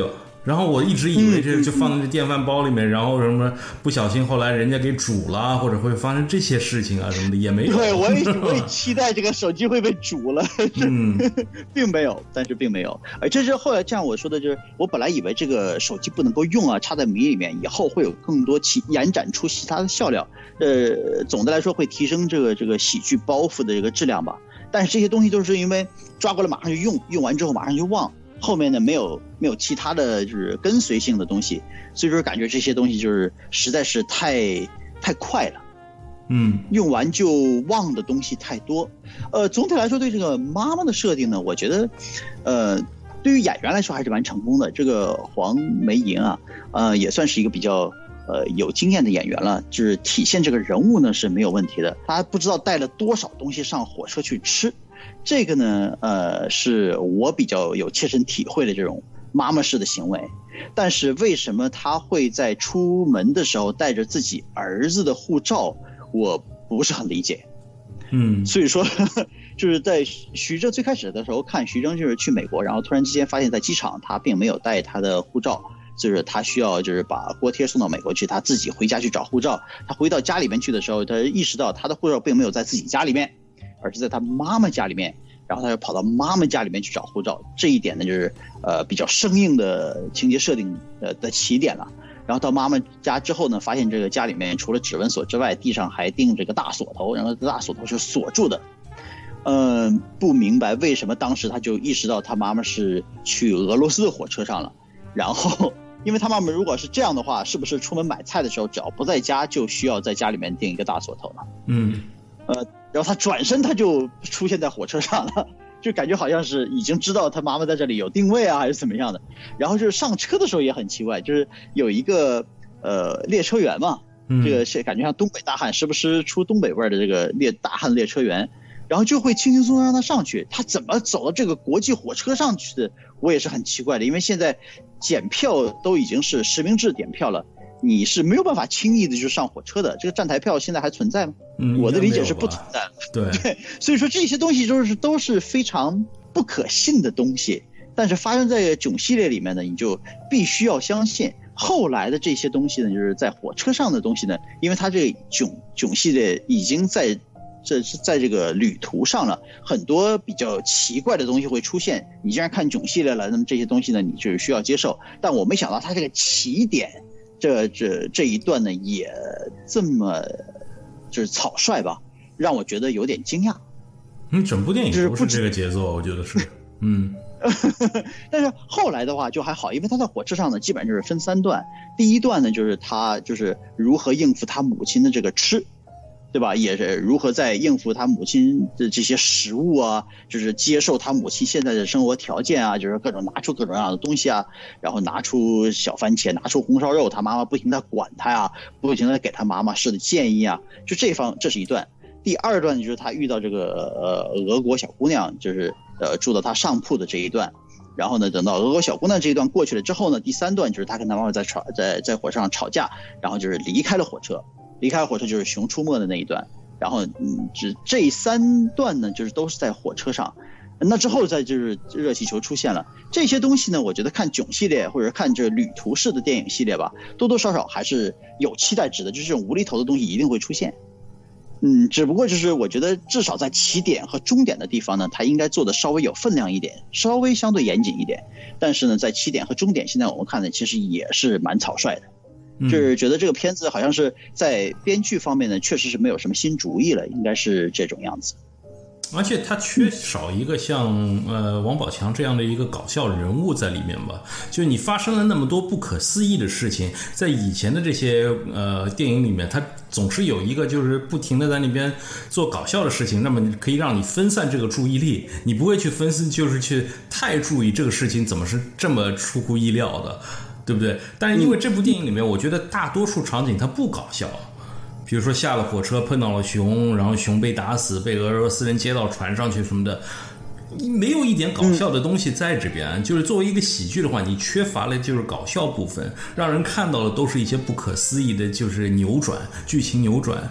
然后我一直以为这就放在电饭煲里面，然后什么不小心后来人家给煮了，或者会发生这些事情啊什么的，也没有。 对，我也期待这个手机会被煮了，并没有，但是并没有。而这是后来这样我说的，就是我本来以为这个手机不能够用啊，插在米里面，以后会有更多延展出其他的笑料，总的来说会提升这个喜剧包袱的这个质量吧。但是这些东西都是因为抓过来马上就用，用完之后马上就忘，后面呢没有其他的就是跟随性的东西，所以说感觉这些东西就是实在是太快了。用完就忘的东西太多。总体来说对这个妈妈的设定呢，我觉得对于演员来说还是蛮成功的。这个黄梅莹啊，也算是一个比较有经验的演员了，就是体现这个人物呢是没有问题的。他不知道带了多少东西上火车去吃，这个呢是我比较有切身体会的这种妈妈式的行为。但是为什么他会在出门的时候带着自己儿子的护照，我不是很理解。所以说就是在徐峥最开始的时候看徐峥就是去美国，然后突然之间发现在机场他并没有带他的护照，就是他需要就是把锅贴送到美国去，他自己回家去找护照。他回到家里面去的时候，他意识到他的护照并没有在自己家里面，而是在他妈妈家里面，然后他就跑到妈妈家里面去找护照。这一点呢就是比较生硬的情节设定的起点了。然后到妈妈家之后呢，发现这个家里面除了指纹锁之外，地上还钉着个大锁头，然后大锁头是锁住的。不明白为什么当时他就意识到他妈妈是去俄罗斯的火车上了。然后因为他妈妈如果是这样的话，是不是出门买菜的时候只要不在家就需要在家里面钉一个大锁头呢？然后他转身他就出现在火车上了，就感觉好像是已经知道他妈妈在这里有定位啊，还是怎么样的。然后就是上车的时候也很奇怪，就是有一个列车员嘛，这个是感觉像东北大汉，时不时出东北味的这个大汉列车员，然后就会轻轻松松让他上去。他怎么走到这个国际火车上去的，我也是很奇怪的。因为现在检票都已经是实名制点票了，你是没有办法轻易的就上火车的。这个站台票现在还存在吗？我的理解是不存在的。对，所以说这些东西都是非常不可信的东西，但是发生在囧系列里面呢，你就必须要相信。后来的这些东西呢，就是在火车上的东西呢，因为它这个囧系列已经在这个旅途上了，很多比较奇怪的东西会出现。你既然看囧系列了，那么这些东西呢，你就是需要接受。但我没想到它这个起点这一段呢，也这么就是草率吧，让我觉得有点惊讶。 整部电影不是这个节奏，我觉得是。 但是后来的话就还好，因为他在火车上呢，基本上就是分3段。第一段呢，就是他就是如何应付他母亲的这个吃，对吧？也是如何在应付他母亲的这些食物啊，就是接受他母亲现在的生活条件啊，就是拿出各种各样的东西啊，然后拿出小番茄，拿出红烧肉，他妈妈不停地管他呀，不停地给他妈妈式的建议啊，就这是一段。第二段就是他遇到这个俄国小姑娘，就是住到他上铺的这一段。然后呢，等到俄国小姑娘这一段过去了之后呢，第3段就是他跟他妈妈在火车上吵架，然后就是离开了火车就是熊出没的那一段。然后这3段呢，就是都是在火车上。那之后再就是热气球出现了，这些东西呢，我觉得看囧系列或者看这旅途式的电影系列吧，多多少少还是有期待值的，就是这种无厘头的东西一定会出现。只不过就是我觉得至少在起点和终点的地方呢，它应该做的稍微有分量一点，稍微相对严谨一点。但是呢，在起点和终点，现在我们看的其实也是蛮草率的。就是觉得这个片子好像是在编剧方面呢，确实是没有什么新主意了，应该是这种样子。 而且他缺少一个像王宝强这样的一个搞笑人物在里面吧。就你发生了那么多不可思议的事情，在以前的这些电影里面，他总是有一个就是不停的在那边做搞笑的事情，那么可以让你分散这个注意力，你不会去就是去太注意这个事情怎么是这么出乎意料的，对不对？但是因为这部电影里面，我觉得大多数场景它不搞笑。比如说下了火车碰到了熊，然后熊被打死，被俄罗斯人接到船上去什么的，没有一点搞笑的东西在这边。就是作为一个喜剧的话，你缺乏了就是搞笑部分，让人看到的都是一些不可思议的，就是扭转，剧情扭转。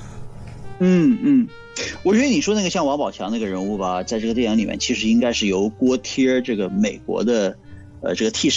我觉得你说那个像王宝强那个人物吧，在这个电影里面其实应该是由锅贴这个美国的这个替身啊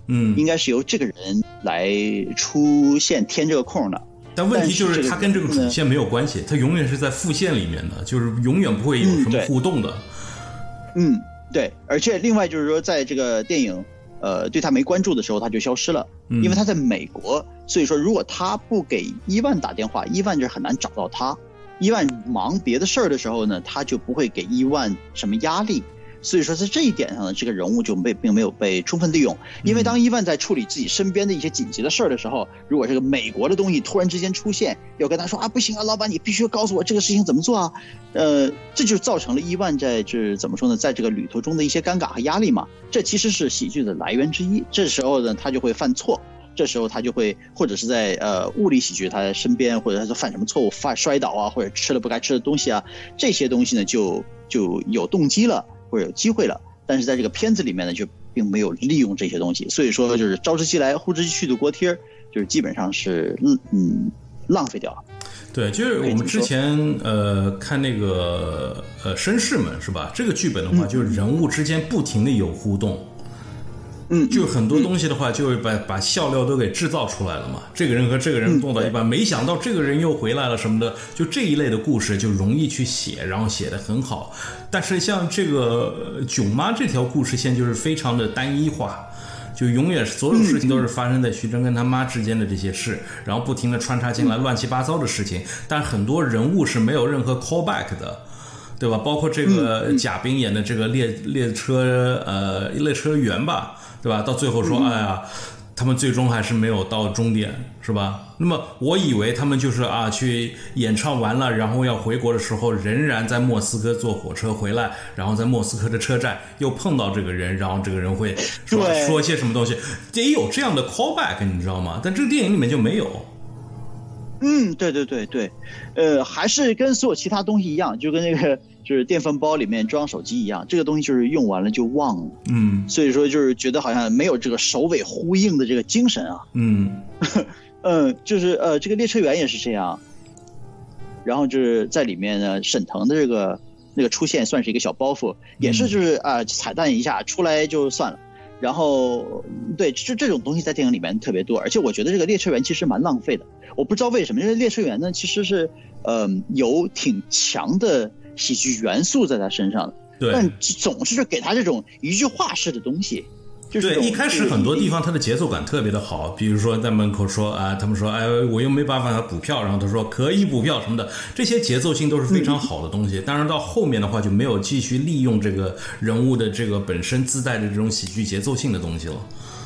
应该是由这个人来出现填这个空的。 但问题就是他跟这个主线没有关系，他永远是在副线里面的，就是永远不会有什么互动的。 对，而且另外就是说，在这个电影对他没关注的时候，他就消失了，因为他在美国，所以说如果他不给伊万打电话，伊万就很难找到他。伊万忙别的事儿的时候呢，他就不会给伊万什么压力。所以说在这一点上呢，这个人物就并没有被充分利用。因为当伊万在处理自己身边的一些紧急的事儿的时候，如果这个美国的东西突然之间出现，要跟他说啊，不行啊，老板你必须要告诉我这个事情怎么做啊，这就造成了伊万在这怎么说呢，在这个旅途中的一些尴尬和压力嘛。这其实是喜剧的来源之一。这时候呢，他就会犯错。这时候他就会，或者是在物理喜剧他身边，或者他犯什么错误，摔倒啊，或者吃了不该吃的东西啊，这些东西呢就有动机了，或者有机会了。但是在这个片子里面呢，就并没有利用这些东西，所以说就是招之即来，呼之即去的锅贴，就是基本上是浪费掉了。 对，就是我们之前看那个绅士们是吧？这个剧本的话，就是人物之间不停的有互动。就很多东西的话，就是把笑料都给制造出来了嘛。这个人和这个人动到一半，没想到这个人又回来了什么的，就这一类的故事就容易去写，然后写得很好。但是像这个囧妈这条故事线就是非常的单一化，就永远所有事情都是发生在徐峥跟他妈之间的这些事，然后不停的穿插进来乱七八糟的事情，但很多人物是没有任何 callback 的。对吧？包括这个贾冰演的这个列车员吧，对吧？到最后说，哎呀，他们最终还是没有到终点，是吧？那么我以为他们就是去演唱完了，然后要回国的时候，仍然在莫斯科坐火车回来，然后在莫斯科的车站又碰到这个人，然后这个人会说些什么东西，也有这样的 callback， 你知道吗？但这个电影里面就没有。 对，还是跟所有其他东西一样，就跟那个就是电饭煲里面装手机一样，这个东西就是用完了就忘了。所以说就是觉得好像没有这个首尾呼应的这个精神啊。就是这个列车员也是这样，然后就是在里面呢，沈腾的那个出现算是一个小包袱，也是就是彩蛋一下出来就算了。然后对，这种东西在电影里面特别多，而且我觉得这个列车员其实蛮浪费的。我不知道为什么这个列车员呢，其实是有挺强的喜剧元素在他身上的， 对， 但总是给他这种一句话式的东西。 对，一开始很多地方它的节奏感特别的好，比如说在门口说他们说我又没办法补票，然后他说可以补票什么的，这些节奏性都是非常好的东西。当然到后面的话就没有继续利用这个人物的这个本身自带的这种喜剧节奏性的东西了。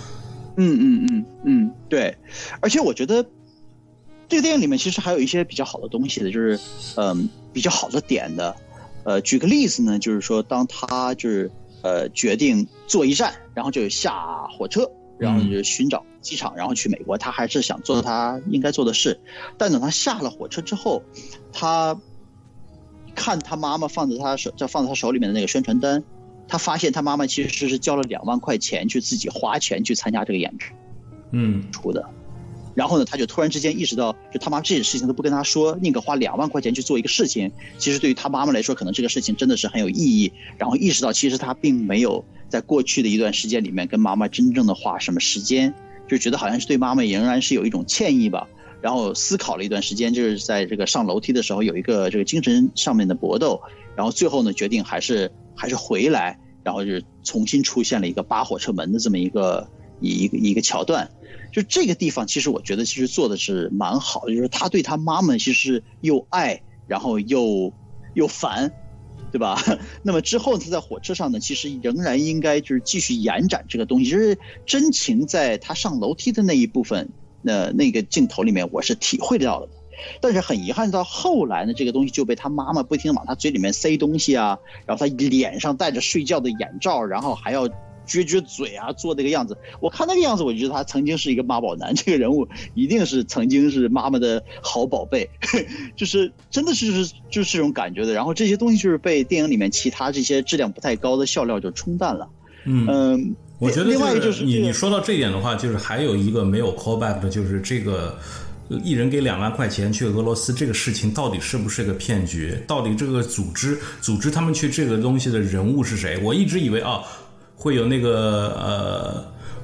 对，而且我觉得这个电影里面其实还有一些比较好的东西的，就是比较好的点的。举个例子呢，就是说当他就是决定坐一站，然后就下火车，然后就寻找机场，然后去美国。他还是想做他应该做的事，但等他下了火车之后，他看他妈妈放在他手里面的那个宣传单，他发现他妈妈其实是交了2万块钱去自己花钱去参加这个演出的。然后呢，他就突然之间意识到，就他妈这件事情都不跟他说，宁可花2万块钱去做一个事情，其实对于他妈妈来说，可能这个事情真的是很有意义。然后意识到，其实他并没有在过去的一段时间里面跟妈妈真正的花什么时间，就觉得好像是对妈妈仍然是有一种歉意吧。然后思考了一段时间，就是在这个上楼梯的时候有一个这个精神上面的搏斗，然后最后呢决定还是回来，然后就是重新出现了一个扒火车门的这么一个桥段。就这个地方其实我觉得其实做的是蛮好的，就是他对他妈妈其实又爱然后又烦，对吧？那么之后他在火车上呢，其实仍然应该就是继续延展这个东西，就是真情在他上楼梯的那一部分那个镜头里面我是体会到了的。但是很遗憾，到后来呢，这个东西就被他妈妈不停往他嘴里面塞东西啊，然后他脸上戴着睡觉的眼罩，然后还要撅嘴啊，做那个样子。我看那个样子，我觉得他曾经是一个妈宝男，这个人物一定是曾经是妈妈的好宝贝，就是真的是就是这种感觉的。然后这些东西就是被电影里面其他这些质量不太高的笑料就冲淡了。 我觉得另外就是你说到这一点的话，就是还有一个没有 callback 的，就是这个一人给2万块钱去俄罗斯这个事情到底是不是个骗局？到底这个组织他们去这个东西的人物是谁？我一直以为会有那个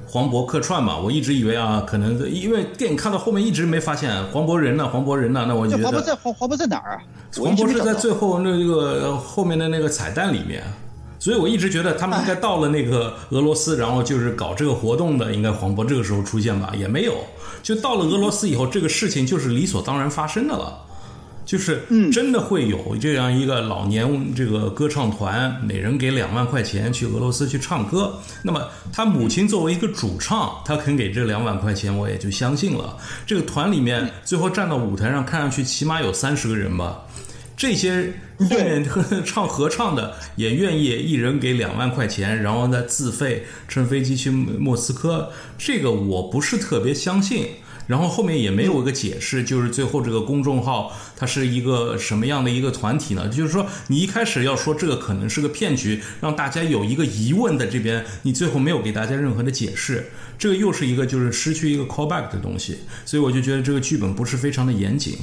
黄渤客串嘛，我一直以为啊，可能因为电影看到后面一直没发现黄渤人呢，那我觉得黄渤在哪儿啊？ 黄渤是在最后那个后面的那个彩蛋里面。所以我一直觉得他们应该到了那个俄罗斯，然后就是搞这个活动的，应该黄渤这个时候出现吧，也没有。就到了俄罗斯以后，这个事情就是理所当然发生的了，就是真的会有这样一个老年这个歌唱团，每人给2万块钱去俄罗斯去唱歌。那么他母亲作为一个主唱，他肯给这2万块钱，我也就相信了。这个团里面最后站到舞台上，看上去起码有30个人吧。这些后面唱合唱的也愿意一人给2万块钱，然后再自费乘飞机去莫斯科，这个我不是特别相信。然后后面也没有一个解释，就是最后这个公众号它是一个什么样的一个团体呢？就是说你一开始要说这个可能是个骗局，让大家有一个疑问的这边，你最后没有给大家任何的解释，这个又是一个就是失去一个 callback 的东西，所以我就觉得这个剧本不是非常的严谨。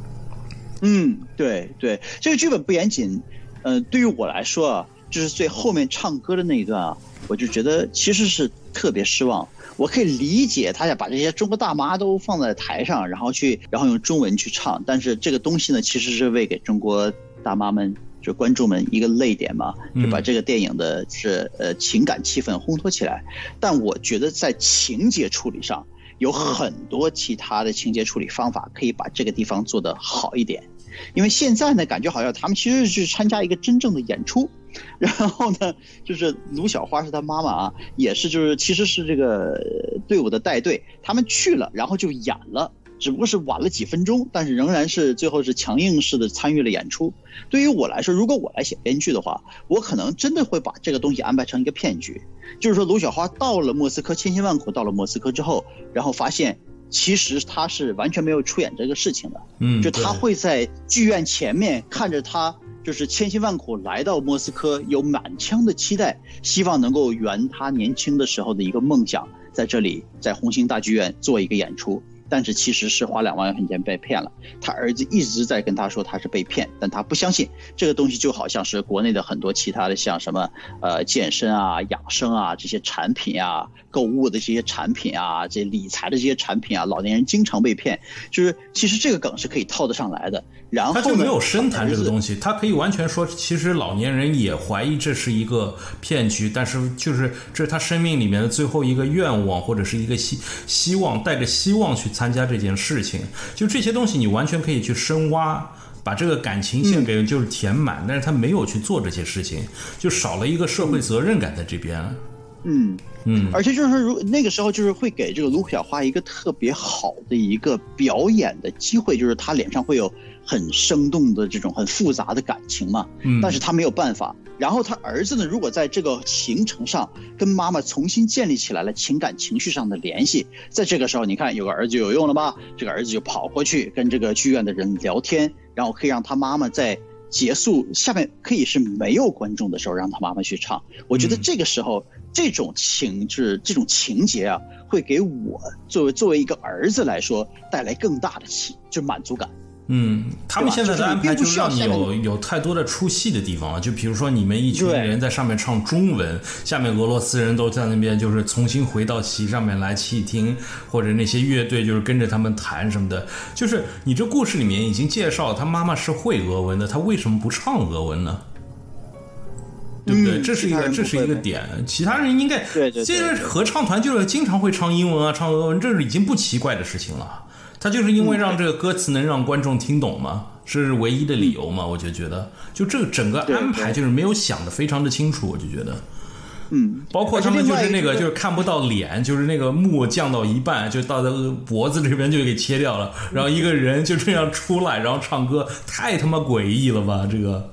对，这个剧本不严谨，对于我来说啊，就是最后面唱歌的那一段啊，我就觉得其实是特别失望。我可以理解他想把这些中国大妈都放在台上，然后用中文去唱，但是这个东西呢，其实是为给中国大妈们就观众们一个泪点嘛，就把这个电影的情感气氛烘托起来。但我觉得在情节处理上，有很多其他的情节处理方法可以把这个地方做得好一点。因为现在呢，感觉好像他们其实是参加一个真正的演出，然后呢，就是卢小花是他妈妈啊，也是其实是这个队伍的带队，他们去了，然后就演了，只不过是晚了几分钟，但是仍然是最后是强硬式的参与了演出。对于我来说，如果我来写编剧的话，我可能真的会把这个东西安排成一个骗局，就是说卢小花到了莫斯科，千辛万苦到了莫斯科之后，然后发现其实他是完全没有出演这个事情的，就他会在剧院前面看着他就是千辛万苦来到莫斯科，有满腔的期待，希望能够圆他年轻的时候的一个梦想，在这里在红星大剧院做一个演出。但是其实是花2万块钱被骗了，他儿子一直在跟他说他是被骗，但他不相信这个东西，就好像是国内的很多其他的像什么健身啊、养生啊这些产品啊，购物的这些产品啊，这理财的这些产品啊，老年人经常被骗，就是其实这个梗是可以套得上来的。然后他就没有深谈这个东西，他可以完全说，其实老年人也怀疑这是一个骗局，但是就是这是他生命里面的最后一个愿望，或者是一个希望，带着希望去参加这件事情。就这些东西你完全可以去深挖，把这个感情线给就是填满，但是他没有去做这些事情，就少了一个社会责任感在这边。 而且就是说，那个时候就是会给这个卢小花一个特别好的一个表演的机会，就是她脸上会有很生动的这种很复杂的感情嘛，但是她没有办法。然后他儿子呢，如果在这个行程上跟妈妈重新建立起来了情感情绪上的联系，在这个时候你看有个儿子有用了吧，这个儿子就跑过去跟这个剧院的人聊天，然后可以让他妈妈在结束下面可以是没有观众的时候让他妈妈去唱。我觉得这个时候这种情节啊，会给我作为一个儿子来说带来更大的就满足感。 他们现在的安排就让你有太多的出戏的地方了。就比如说你们一群人在上面唱中文，下面俄罗斯人都在那边就是重新回到席上面来倾听，或者那些乐队就是跟着他们弹什么的。就是你这故事里面已经介绍他妈妈是会俄文的，他为什么不唱俄文呢？对不对？这是一个点。其他人应该这些合唱团就是经常会唱英文啊，唱俄文，这是已经不奇怪的事情了。他就是因为让这个歌词能让观众听懂嘛，是唯一的理由嘛？我就觉得，就这个整个安排就是没有想得非常的清楚，我就觉得。包括他们就是那个就是看不到脸，就是那个幕降到一半，就到脖子这边就给切掉了，然后一个人就这样出来，然后唱歌，太他妈诡异了吧？这个。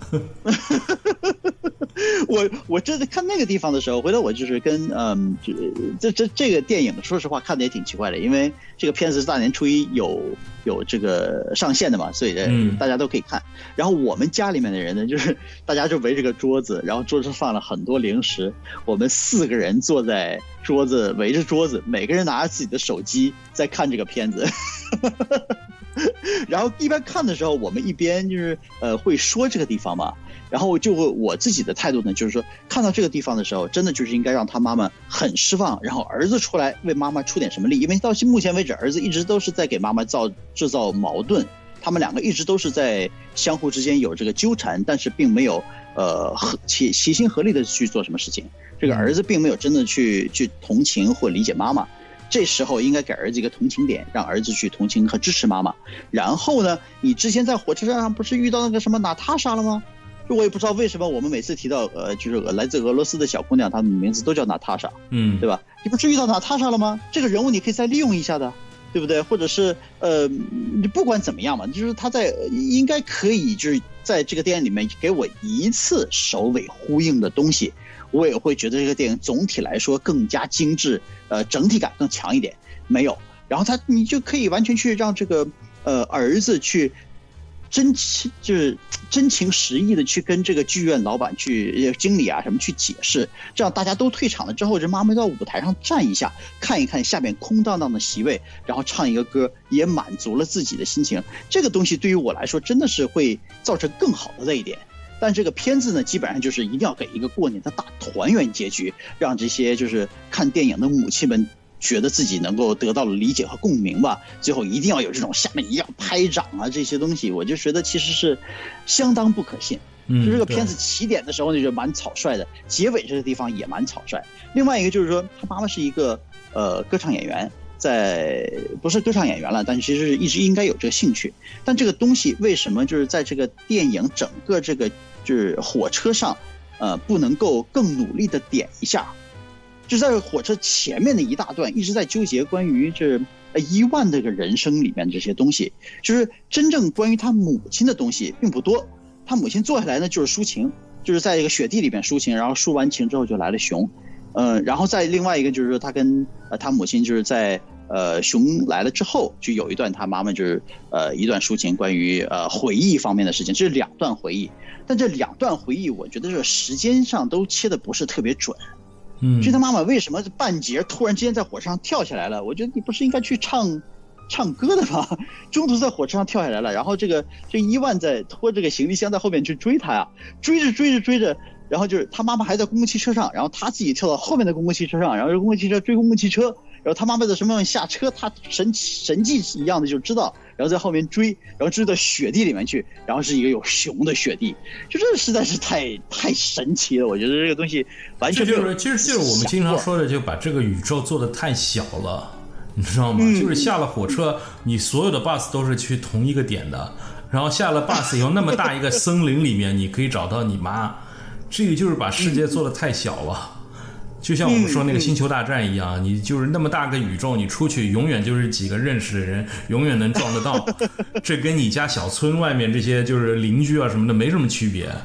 我这次看那个地方的时候，回头我就是跟这个电影说实话看的也挺奇怪的，因为这个片子是大年初一有这个上线的嘛，所以大家都可以看。然后我们家里面的人呢，就是大家就围着个桌子，然后桌子放了很多零食，我们4个人坐在围着桌子，每个人拿着自己的手机在看这个片子。然后一边看的时候，我们一边就是会说这个地方嘛。 然后我自己的态度呢，就是说看到这个地方的时候，真的就是应该让他妈妈很失望，然后儿子出来为妈妈出点什么力，因为到目前为止，儿子一直都是在给妈妈制造矛盾，他们两个一直都是在相互之间有这个纠缠，但是并没有齐心合力的去做什么事情。这个儿子并没有真的去同情或理解妈妈。这时候应该给儿子一个同情点，让儿子去同情和支持妈妈。然后呢，你之前在火车上不是遇到那个什么娜塔莎了吗？我也不知道为什么我们每次提到就是来自俄罗斯的小姑娘，她们名字都叫娜塔莎，对吧？你不是遇到娜塔莎了吗？这个人物你可以再利用一下的，对不对？或者是你不管怎么样嘛，就是他应该可以就是在这个电影里面给我一次首尾呼应的东西，我也会觉得这个电影总体来说更加精致，整体感更强一点。没有，然后你就可以完全去让这个儿子去就是真情实意的去跟这个剧院老板经理啊什么去解释，这样大家都退场了之后，这妈妈到舞台上站一下，看一看下面空荡荡的席位，然后唱一个歌，也满足了自己的心情。这个东西对于我来说真的是会造成更好的这一点。但这个片子呢，基本上就是一定要给一个过年的大团圆结局，让这些就是看电影的母亲们觉得自己能够得到了理解和共鸣吧。最后一定要有这种下面一样拍掌啊这些东西，我就觉得其实是相当不可信。就这个片子起点的时候呢就蛮草率的，结尾这个地方也蛮草率。另外一个就是说，他妈妈是一个歌唱演员，不是歌唱演员了，但其实是一直应该有这个兴趣。但这个东西为什么就是在这个电影整个这个就是火车上不能够更努力的点一下？就在火车前面的一大段一直在纠结关于这伊万这个人生里面这些东西，就是真正关于他母亲的东西并不多。他母亲坐下来呢就是抒情，就是在这个雪地里面抒情，然后抒完情之后就来了熊。然后再另外一个就是说他跟他母亲就是在熊来了之后就有一段他妈妈就是一段抒情关于回忆方面的事情，这是2段回忆。但这2段回忆我觉得这个时间上都切的不是特别准。就他妈妈为什么半截突然之间在火车上跳下来了？我觉得你不是应该去唱歌的吗？中途在火车上跳下来了，然后这伊万在拖这个行李箱在后面去追他呀，追着，然后就是他妈妈还在公共汽车上，然后他自己跳到后面的公共汽车上，然后公共汽车追公共汽车，然后他妈妈在什么样下车，他神迹一样的就知道，然后在后面追，然后追到雪地里面去，然后是一个有熊的雪地，就这实在是太神奇了。我觉得这个东西完全其实就是我们经常说的，就把这个宇宙做得太小了，你知道吗？就是下了火车，你所有的 bus 都是去同一个点的，然后下了 bus 以后，那么大一个森林里面，你可以找到你妈，这个就是把世界做得太小了。就像我们说那个星球大战一样，你就是那么大个宇宙，你出去永远就是几个认识的人，永远能撞得到，这跟你家小村外面这些就是邻居啊什么的没什么区别。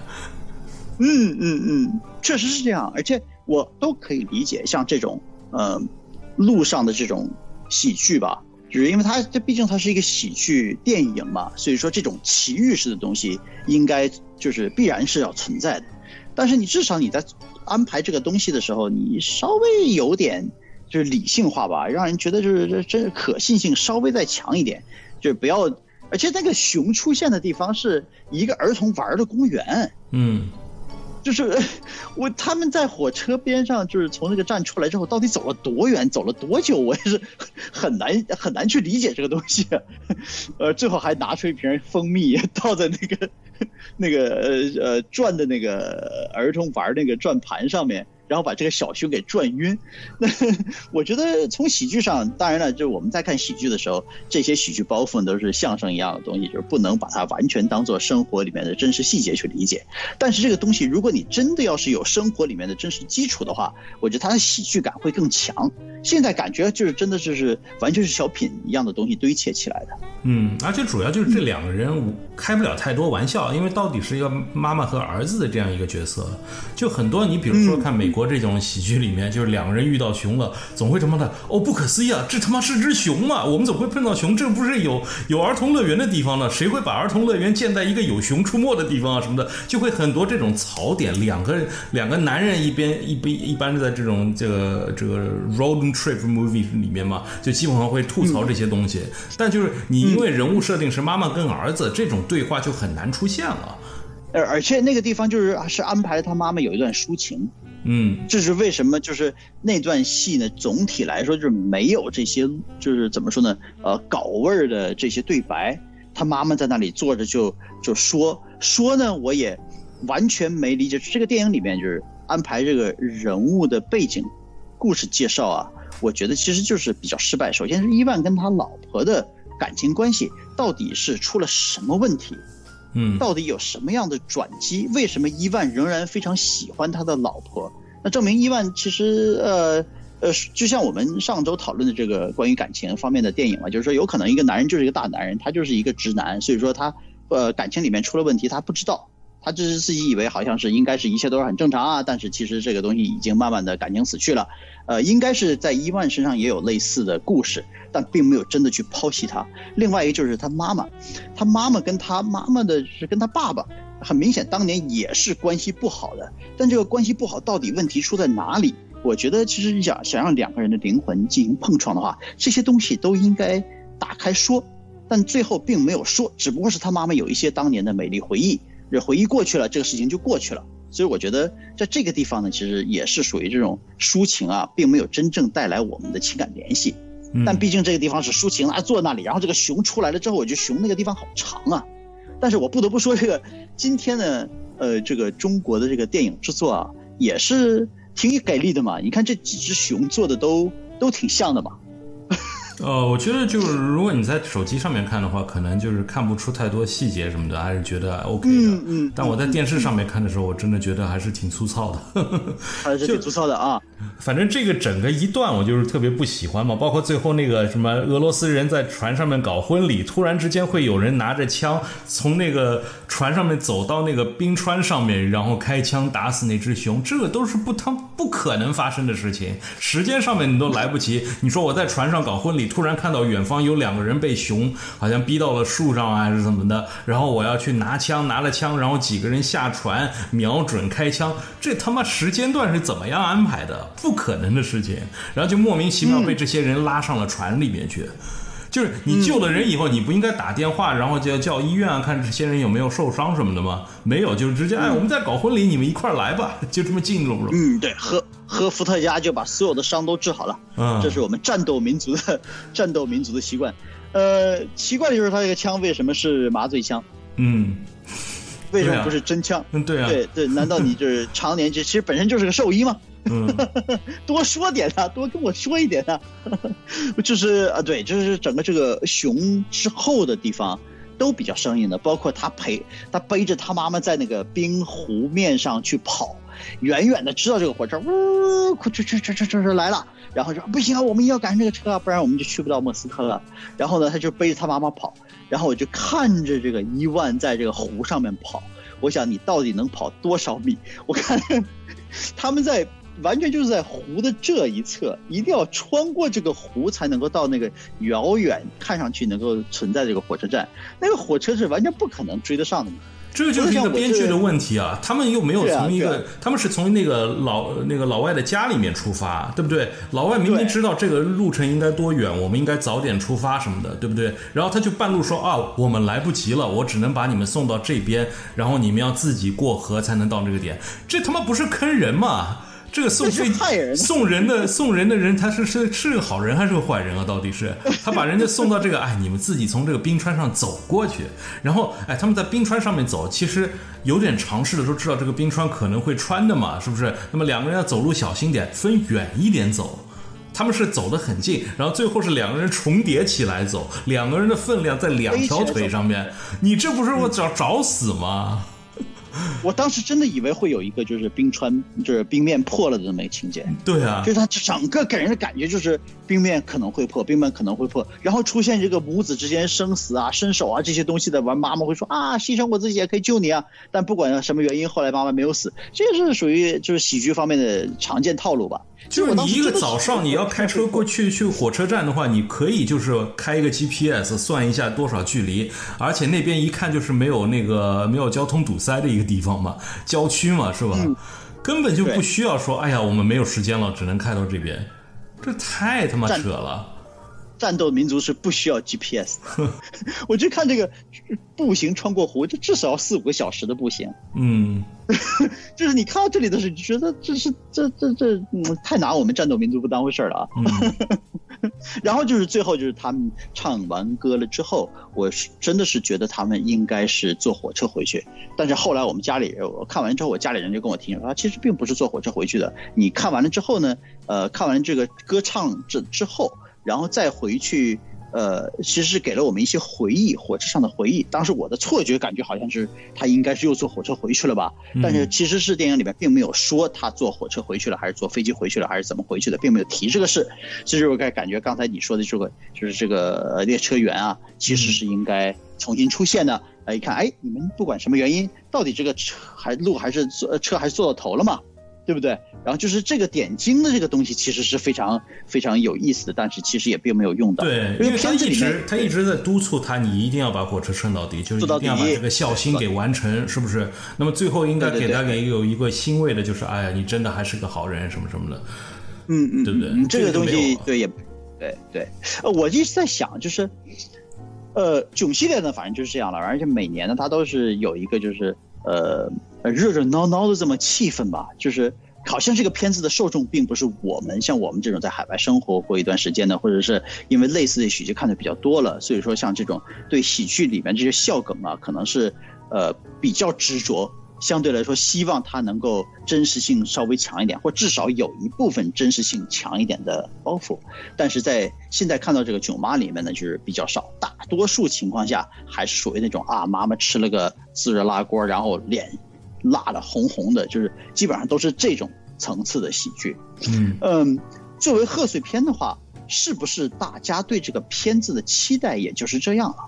确实是这样，而且我都可以理解，像这种路上的这种喜剧吧，就是因为这毕竟它是一个喜剧电影嘛，所以说这种奇遇式的东西应该就是必然是要存在的。但是你至少你在安排这个东西的时候，你稍微有点就是理性化吧，让人觉得就是这可信性稍微再强一点，就是不要。而且那个熊出现的地方是一个儿童玩的公园，就是他们在火车边上，就是从那个站出来之后，到底走了多远，走了多久，我也是很难去理解这个东西。最后还拿出一瓶蜂蜜倒在那个转的那个儿童玩那个转盘上面，然后把这个小熊给转晕。那我觉得从喜剧上，当然了，就我们在看喜剧的时候，这些喜剧包袱都是相声一样的东西，就是不能把它完全当做生活里面的真实细节去理解。但是这个东西，如果你真的要是有生活里面的真实基础的话，我觉得它的喜剧感会更强。现在感觉就是真的就是完全是小品一样的东西堆砌起来的。 而且主要就是这2个人开不了太多玩笑，因为到底是一个妈妈和儿子的这样一个角色。就很多你比如说看美国这种喜剧里面，就是2个人遇到熊了，总会他妈的不可思议啊，这他妈是只熊嘛，我们怎么会碰到熊？这不是有儿童乐园的地方呢？谁会把儿童乐园建在一个有熊出没的地方啊什么的？就会很多这种槽点。两个男人一般在这种这个 road trip movie 里面嘛，就基本上会吐槽这些东西。但就是你因为人物设定是妈妈跟儿子，这种对话就很难出现了。 而且那个地方是安排了他妈妈有一段抒情。这是为什么？就是那段戏呢，总体来说就是没有这些，就是怎么说呢？搞味儿的这些对白，他妈妈在那里坐着就说呢，我也完全没理解。这个电影里面就是安排这个人物的背景、故事介绍啊，我觉得其实就是比较失败。首先是伊万跟他老婆的感情关系到底是出了什么问题？到底有什么样的转机？为什么伊万仍然非常喜欢他的老婆？那证明伊万其实就像我们上周讨论的这个关于感情方面的电影嘛，就是说有可能一个男人就是一个大男人，他就是一个直男，所以说他感情里面出了问题，他不知道，他只是自己以为好像是应该是一切都是很正常啊，但是其实这个东西已经慢慢的感情死去了。应该是在伊万身上也有类似的故事，但并没有真的去剖析他。另外一个就是他妈妈跟他妈妈的是跟他爸爸很明显当年也是关系不好的，但这个关系不好到底问题出在哪里？我觉得其实想让两个人的灵魂进行碰撞的话，这些东西都应该打开说，但最后并没有说，只不过是他妈妈有一些当年的美丽回忆，回忆过去了，这个事情就过去了。所以我觉得在这个地方呢，其实也是属于这种抒情啊，并没有真正带来我们的情感联系。但毕竟这个地方是抒情啊，坐那里，然后这个熊出来了之后，我觉得熊那个地方好长啊。但是我不得不说，这个今天呢，这个中国的这个电影制作啊，也是挺给力的嘛。你看这几只熊做的都挺像的嘛。 我觉得就是如果你在手机上面看的话，可能就是看不出太多细节什么的，还是觉得 OK 的。但我在电视上面看的时候，我真的觉得还是挺粗糙的。 还是挺粗糙的啊。 反正这个整个一段我就是特别不喜欢嘛，包括最后那个什么俄罗斯人在船上面搞婚礼，突然之间会有人拿着枪从那个船上面走到那个冰川上面，然后开枪打死那只熊，这个都是不可能发生的事情，时间上面你都来不及。你说我在船上搞婚礼，突然看到远方有2个人被熊好像逼到了树上还是怎么的，然后我要去拿了枪，然后几个人下船瞄准开枪，这他妈时间段是怎么样安排的？不可能的事情。然后就莫名其妙被这些人拉上了船里面去。就是你救了人以后，你不应该打电话然后就叫医院啊，看这些人有没有受伤什么的吗？没有，就是直接我们在搞婚礼，你们一块来吧，就这么进入了。 对，喝伏特加就把所有的伤都治好了。这是我们战斗民族的习惯。奇怪的就是他这个枪为什么是麻醉枪？为什么不是真枪？ 对啊， 对，难道你就是常年其实本身就是个兽医吗？多说点啊，多跟我说一点啊。就是对，就是整个这个熊之后的地方都比较生硬的，包括他背着他妈妈在那个冰湖面上去跑，远远的知道这个火车这来了，然后说不行啊，我们要赶上这个车啊，不然我们就去不到莫斯科了。然后呢，他就背着他妈妈跑，然后我就看着这个伊万在这个湖上面跑，我想你到底能跑多少米？我看他们完全就是在湖的这一侧，一定要穿过这个湖才能够到那个遥远看上去能够存在这个火车站，那个火车是完全不可能追得上的。 这个就是一个编剧的问题啊，他们又没有从一个，他们是从那个老外的家里面出发，对不对？老外明明知道这个路程应该多远，我们应该早点出发什么的，对不对？然后他就半路说我们来不及了，我只能把你们送到这边，然后你们要自己过河才能到这个点，这他妈不是坑人吗？这个送人的人，他是个好人还是个坏人啊？到底是他把人家送到这个，你们自己从这个冰川上走过去，然后他们在冰川上面走，其实有点常识的都知道这个冰川可能会穿的嘛，是不是？那么2个人要走路小心点，分远一点走。他们是走得很近，然后最后是2个人重叠起来走，2个人的分量在2条腿上面，你这不是我找死吗？ 我当时真的以为会有一个就是冰川就是冰面破了的这么一个情节。 对啊， 就是它整个给人的感觉就是冰面可能会破，然后出现这个母子之间生死啊、伸手啊这些东西的，完妈妈会说牺牲我自己也可以救你啊，但不管什么原因，后来妈妈没有死，这个是属于就是喜剧方面的常见套路吧。 就是你一个早上你要开车过去火车站的话，你可以就是开一个 GPS 算一下多少距离，而且那边一看就是没有交通堵塞的一个地方嘛，郊区嘛，是吧？根本就不需要说我们没有时间了，只能开到这边，这太他妈扯了。 战斗民族是不需要 GPS 的。我去看这个步行穿过湖，这至少要4-5个小时的步行。就是你看到这里的时候，你觉得这太拿我们战斗民族不当回事了啊。然后就是最后就是他们唱完歌了之后，我真的是觉得他们应该是坐火车回去。但是后来我们家里人，我看完之后，我家里人就跟我提醒说，其实并不是坐火车回去的。你看完了之后呢，看完这个歌唱之后，然后再回去，其实是给了我们一些回忆，火车上的回忆。当时我的错觉感觉好像是他应该是又坐火车回去了吧，但是其实是电影里面并没有说他坐火车回去了，还是坐飞机回去了，还是怎么回去的，并没有提这个事。所以我感觉刚才你说的这个就是这个列车员啊，其实是应该重新出现的。一看，哎，你们不管什么原因，到底这个车还是坐到头了嘛？对不对？然后就是这个点睛的这个东西其实是非常非常有意思的，但是其实也并没有用到。 对，因为他一直在督促他，你一定要把火车撑到底，就是一定要把这个孝心给完成，是不是？那么最后应该给他有一个欣慰的，就是哎呀，你真的还是个好人，什么什么的。对不对？ 这个东西对也对。我一直在想，就是囧系列呢，反正就是这样了，而且每年呢，它都是有一个就是热热闹闹的这么气氛吧，就是好像这个片子的受众并不是像我们这种在海外生活过一段时间的，或者是因为类似的喜剧看的比较多了，所以说像这种对喜剧里面这些笑梗啊，可能是比较执着，相对来说希望它能够真实性稍微强一点，或至少有一部分真实性强一点的包袱。但是在现在看到这个囧妈里面呢，就是比较少，大多数情况下还是属于那种妈妈吃了个自热辣锅，然后脸辣的红红的，就是基本上都是这种层次的喜剧。作为贺岁片的话，是不是大家对这个片子的期待也就是这样了？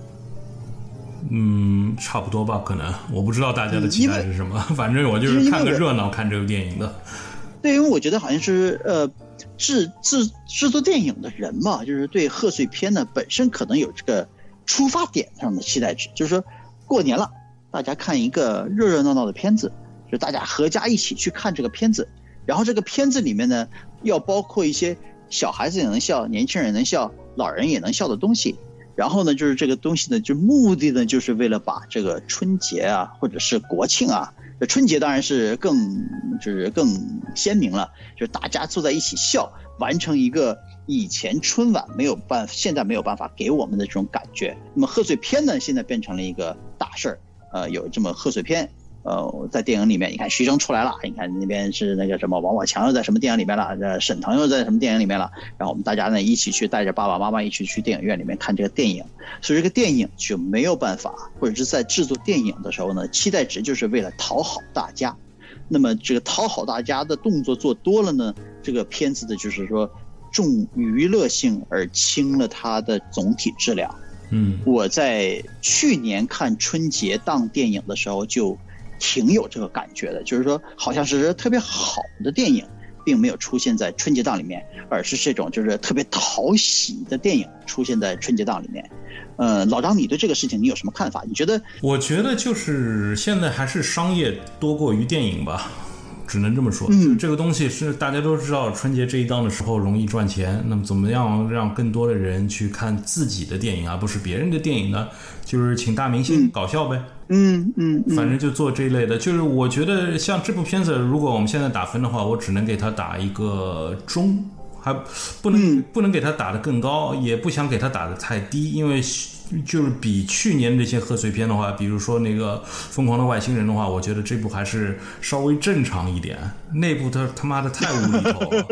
差不多吧，可能我不知道大家的期待是什么，反正我就是看个热闹看这个电影的。 对，因为我觉得好像是制作电影的人嘛，就是对贺岁片呢本身可能有这个出发点上的期待值，就是说过年了，大家看一个热热闹闹的片子，就大家合家一起去看这个片子，然后这个片子里面呢要包括一些小孩子也能笑，年轻人也能笑，老人也能笑的东西。然后呢，就是这个东西呢，就目的呢，就是为了把这个春节啊，或者是国庆啊，春节当然是更鲜明了，就是大家坐在一起笑，完成一个以前春晚现在没有办法给我们的这种感觉。那么贺岁片呢，现在变成了一个大事儿，有这么贺岁片。在电影里面，你看徐峥出来了，你看那边是那个什么王宝强又在什么电影里面了，沈腾又在什么电影里面了，然后我们大家呢一起去带着爸爸妈妈一起去电影院里面看这个电影，所以这个电影就没有办法，或者是在制作电影的时候呢，期待值就是为了讨好大家。那么这个讨好大家的动作做多了呢，这个片子的就是说重娱乐性而轻了它的总体质量。我在去年看春节档电影的时候就挺有这个感觉的，就是说好像是特别好的电影并没有出现在春节档里面，而是这种就是特别讨喜的电影出现在春节档里面。老张，你对这个事情你有什么看法？你觉得？我觉得就是现在还是商业多过于电影吧，只能这么说。这个东西是大家都知道，春节这一档的时候容易赚钱，那么怎么样让更多的人去看自己的电影而不是别人的电影呢？就是请大明星搞笑呗。反正就做这一类的。就是我觉得像这部片子，如果我们现在打分的话，我只能给它打一个中，还不能给它打得更高，也不想给它打得太低，因为就是比去年这些贺岁片的话，比如说那个疯狂的外星人的话，我觉得这部还是稍微正常一点，那部他妈的太无厘头了。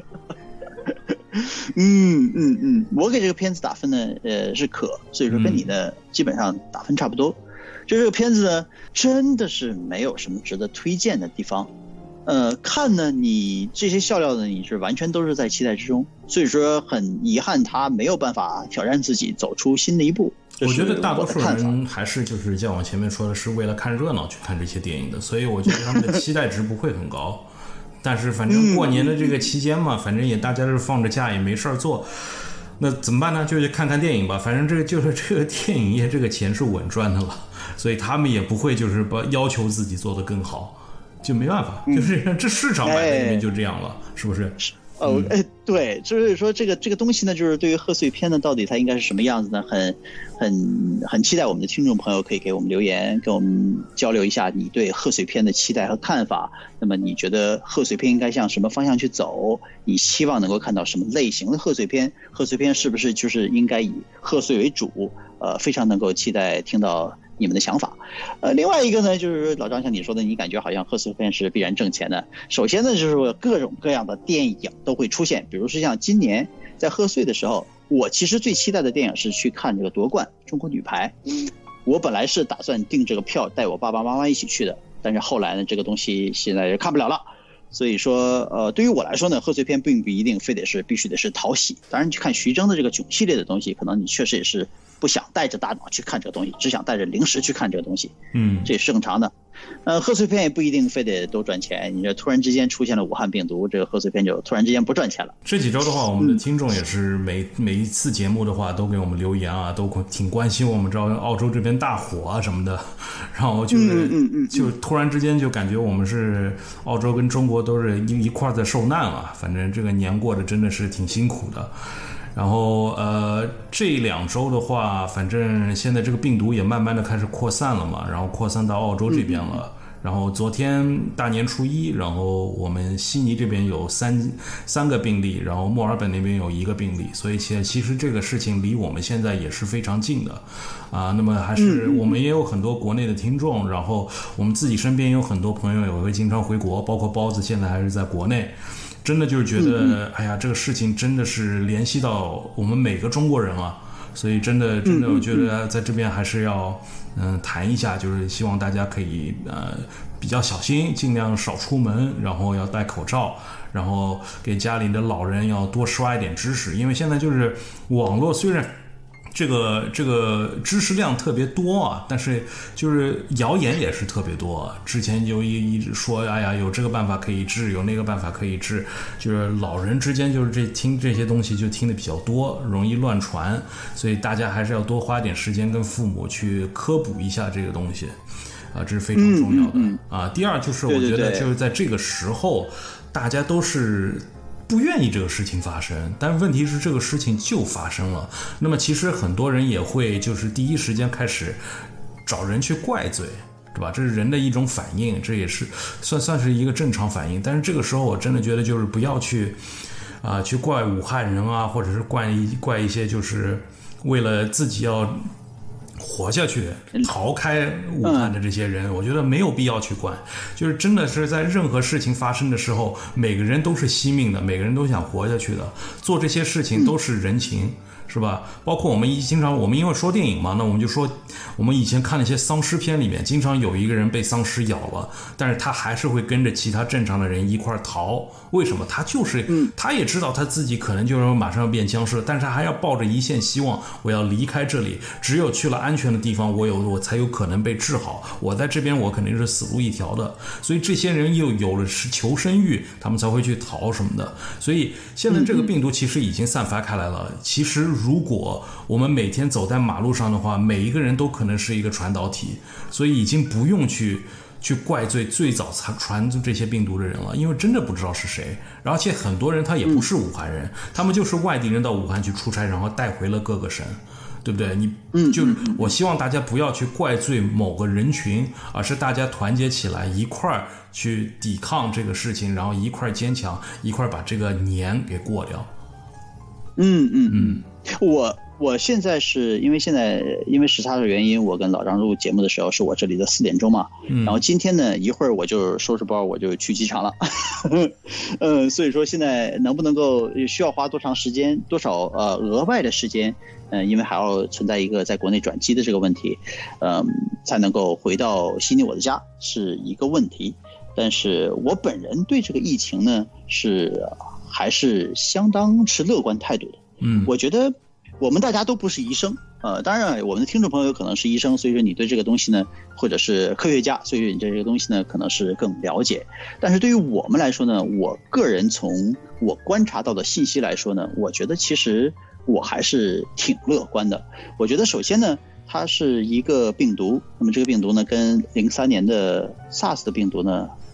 我给这个片子打分呢，是可，所以说跟你的基本上打分差不多。就这个片子呢，真的是没有什么值得推荐的地方。看呢，你这些笑料呢，你是完全都是在期待之中，所以说很遗憾，他没有办法挑战自己，走出新的一步。 我觉得大多数人还是就是像我前面说的，是为了看热闹去看这些电影的，所以我觉得他们的期待值不会很高。但是反正过年的这个期间嘛，反正也大家是放着假也没事儿做，那怎么办呢？就去看看电影吧。反正这个电影业这个钱是稳赚的了，所以他们也不会就是要求自己做得更好，就没办法，就是这市场摆在里面就这样了，是不是？ 对，就是说这个东西呢，就是对于贺岁片呢，到底它应该是什么样子呢？很期待我们的听众朋友可以给我们留言，跟我们交流一下你对贺岁片的期待和看法。那么你觉得贺岁片应该向什么方向去走？你希望能够看到什么类型的贺岁片？贺岁片是不是就是应该以贺岁为主？非常能够期待听到你们的想法。另外一个呢，就是老张像你说的，你感觉好像贺岁片是必然挣钱的。首先呢，就是各种各样的电影都会出现，比如说像今年在贺岁的时候，我其实最期待的电影是去看这个夺冠中国女排。我本来是打算订这个票带我爸爸妈妈一起去的，但是后来呢，这个东西现在看不了了。所以说，对于我来说呢，贺岁片并不一定必须得是讨喜。当然，去看徐峥的这个囧系列的东西，可能你确实也是不想带着大脑去看这个东西，只想带着零食去看这个东西。这也是正常的。贺岁片也不一定非得都赚钱。你这突然之间出现了武汉病毒，这个贺岁片就突然之间不赚钱了。 这几周的话，我们的听众也是每一次节目的话都给我们留言啊，都挺关心我们知道澳洲这边大火啊什么的，然后就是就突然之间就感觉我们是澳洲跟中国都是一块在受难了。反正这个年过得真的是挺辛苦的。然后这2周的话，反正现在这个病毒也慢慢的开始扩散了嘛，然后扩散到澳洲这边了。然后昨天大年初一，然后我们悉尼这边有三个病例，然后墨尔本那边有1个病例，所以其实这个事情离我们现在也是非常近的啊。那么还是我们也有很多国内的听众，然后我们自己身边有很多朋友也会经常回国，包括包子现在还是在国内。真的就是觉得，哎呀，这个事情真的是联系到我们每个中国人啊，所以真的，我觉得在这边还是要谈一下，就是希望大家可以比较小心，尽量少出门，然后要戴口罩，然后给家里的老人要多刷一点知识，因为现在就是网络虽然这个知识量特别多啊，但是就是谣言也是特别多。之前就一直说，哎呀，有这个办法可以治，有那个办法可以治，就是老人之间就是听这些东西就听得比较多，容易乱传，所以大家还是要多花点时间跟父母去科普一下这个东西啊，这是非常重要的啊。第二就是我觉得就是在这个时候，大家都是不愿意这个事情发生，但是问题是这个事情就发生了。那么其实很多人也会就是第一时间开始找人去怪罪，对吧？这是人的一种反应，这也是算是一个正常反应。但是这个时候我真的觉得就是不要去怪武汉人啊，或者是怪一些就是为了自己要活下去逃开武汉的这些人，我觉得没有必要去管。就是真的是在任何事情发生的时候，每个人都是惜命的，每个人都想活下去的，做这些事情都是人情，是吧？包括我们因为说电影嘛，那我们就说我们以前看那些丧尸片里面，经常有一个人被丧尸咬了，但是他还是会跟着其他正常的人一块逃。为什么？他也知道他自己可能就是马上要变僵尸，但是他还要抱着一线希望，我要离开这里，只有去了安全的地方，我才有可能被治好。我在这边我肯定是死路一条的。所以这些人又有了求生欲，他们才会去逃什么的。所以现在这个病毒其实已经散发开来了。其实如果我们每天走在马路上的话，每一个人都可能是一个传导体，所以已经不用去怪罪最早传这些病毒的人了，因为真的不知道是谁。而且很多人他也不是武汉人，他们就是外地人到武汉去出差，然后带回了各个省，对不对？就是我希望大家不要去怪罪某个人群，而是大家团结起来一块儿去抵抗这个事情，然后一块儿坚强，一块儿把这个年给过掉。 我现在是因为时差的原因，我跟老张录节目的时候是我这里的4点钟嘛，然后今天呢一会儿我就收拾包我就去机场了，所以说现在能不能够需要花多长时间，多少额外的时间，因为还要存在一个在国内转机的这个问题，才能够回到悉尼我的家是一个问题。但是我本人对这个疫情呢还是相当持乐观态度的。我觉得我们大家都不是医生，当然我们的听众朋友可能是医生，所以说你对这个东西呢，或者是科学家，所以说你对这个东西呢可能是更了解。但是对于我们来说呢，我个人从我观察到的信息来说呢，我觉得其实我还是挺乐观的。我觉得首先呢，它是一个病毒，那么这个病毒呢跟03年的 SARS 的病毒呢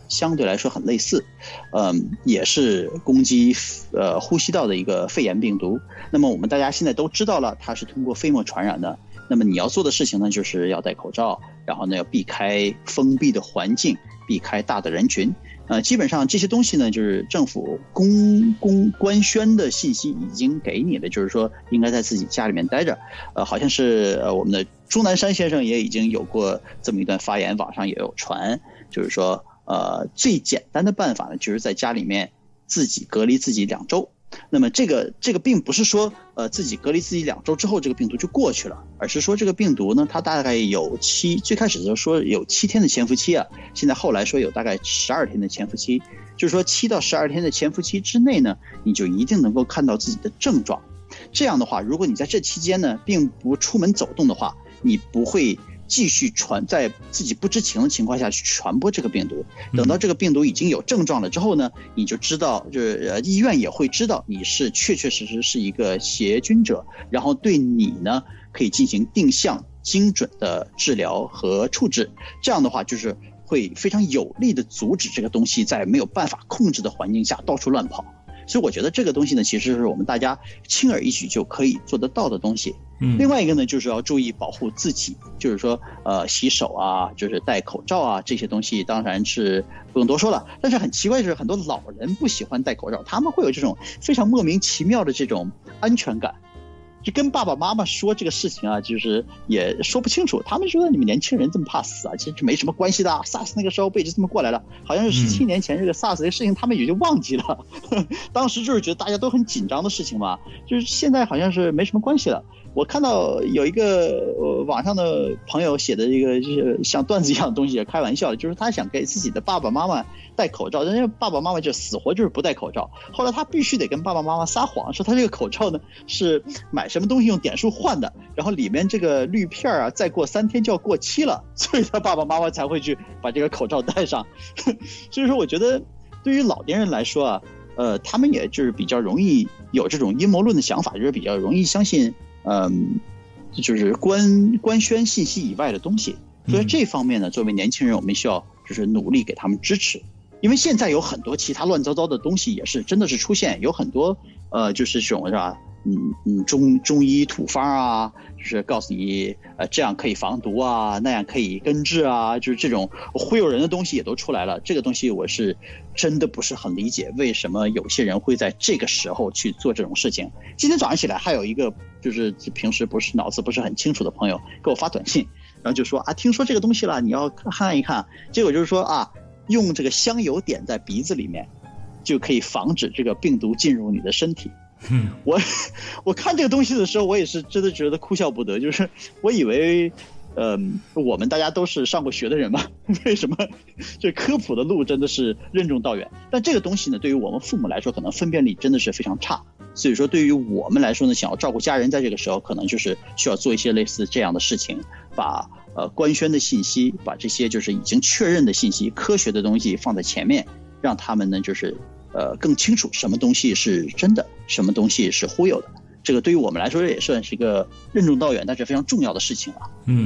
相对来说很类似，也是攻击呼吸道的一个肺炎病毒。那么我们大家现在都知道了，它是通过飞沫传染的。那么你要做的事情呢，就是要戴口罩，然后呢要避开封闭的环境，避开大的人群。基本上这些东西呢，就是政府官宣的信息已经给你的，就是说应该在自己家里面待着。好像是我们的钟南山先生也已经有过这么一段发言，网上也有传，就是说最简单的办法呢，就是在家里面自己隔离自己2周。那么这个并不是说自己隔离自己2周之后这个病毒就过去了，而是说这个病毒呢，它大概有最开始就说有7天的潜伏期啊，现在后来说有大概12天的潜伏期，就是说7到12天的潜伏期之内呢，你就一定能够看到自己的症状。这样的话，如果你在这期间呢并不出门走动的话，你不会继续在自己不知情的情况下去传播这个病毒。等到这个病毒已经有症状了之后呢，你就知道，就是医院也会知道你是确实是一个携菌者，然后对你呢可以进行定向精准的治疗和处置。这样的话就是会非常有力的阻止这个东西在没有办法控制的环境下到处乱跑。所以我觉得这个东西呢，其实是我们大家轻而易举就可以做得到的东西。另外一个呢，就是要注意保护自己，就是说洗手啊，就是戴口罩啊，这些东西当然是不用多说了。但是很奇怪的是，很多老人不喜欢戴口罩，他们会有这种非常莫名其妙的这种安全感。就跟爸爸妈妈说这个事情啊，就是也说不清楚。他们说你们年轻人这么怕死啊，其实没什么关系的。SARS 那个时候不也就这么过来了？好像是17年前这个 SARS 这个事情，他们也就忘记了。当时就是觉得大家都很紧张的事情嘛，就是现在好像是没什么关系了。我看到有一个网上的朋友写的一个就是像段子一样的东西，也开玩笑的，就是他想给自己的爸爸妈妈戴口罩，人家爸爸妈妈就死活就是不戴口罩。后来他必须得跟爸爸妈妈撒谎，说他这个口罩呢是买什么东西用点数换的，然后里面这个滤片啊再过3天就要过期了，所以他爸爸妈妈才会去把这个口罩戴上。所以说我觉得对于老年人来说啊，他们也就是比较容易有这种阴谋论的想法，就是比较容易相信就是官宣信息以外的东西。所以这方面呢，作为年轻人，我们需要就是努力给他们支持。因为现在有很多其他乱糟糟的东西也是真的是出现，有很多就是这种是吧，中医土方啊，就是告诉你这样可以防毒啊，那样可以根治啊，就是这种忽悠人的东西也都出来了。这个东西我是真的不是很理解，为什么有些人会在这个时候去做这种事情。今天早上起来还有一个就是平时脑子不是很清楚的朋友给我发短信，然后就说听说这个东西了，你要看一看。结果就是说用这个香油点在鼻子里面就可以防止这个病毒进入你的身体。我看这个东西的时候，我也是真的觉得哭笑不得。就是我以为我们大家都是上过学的人嘛，为什么这科普的路真的是任重道远？但这个东西呢，对于我们父母来说，可能分辨力真的是非常差。所以说对于我们来说呢，想要照顾家人，在这个时候可能就是需要做一些类似这样的事情，把官宣的信息，把这些就是已经确认的信息，科学的东西放在前面，让他们呢就是更清楚什么东西是真的，什么东西是忽悠的。这个对于我们来说也算是一个任重道远但是非常重要的事情了。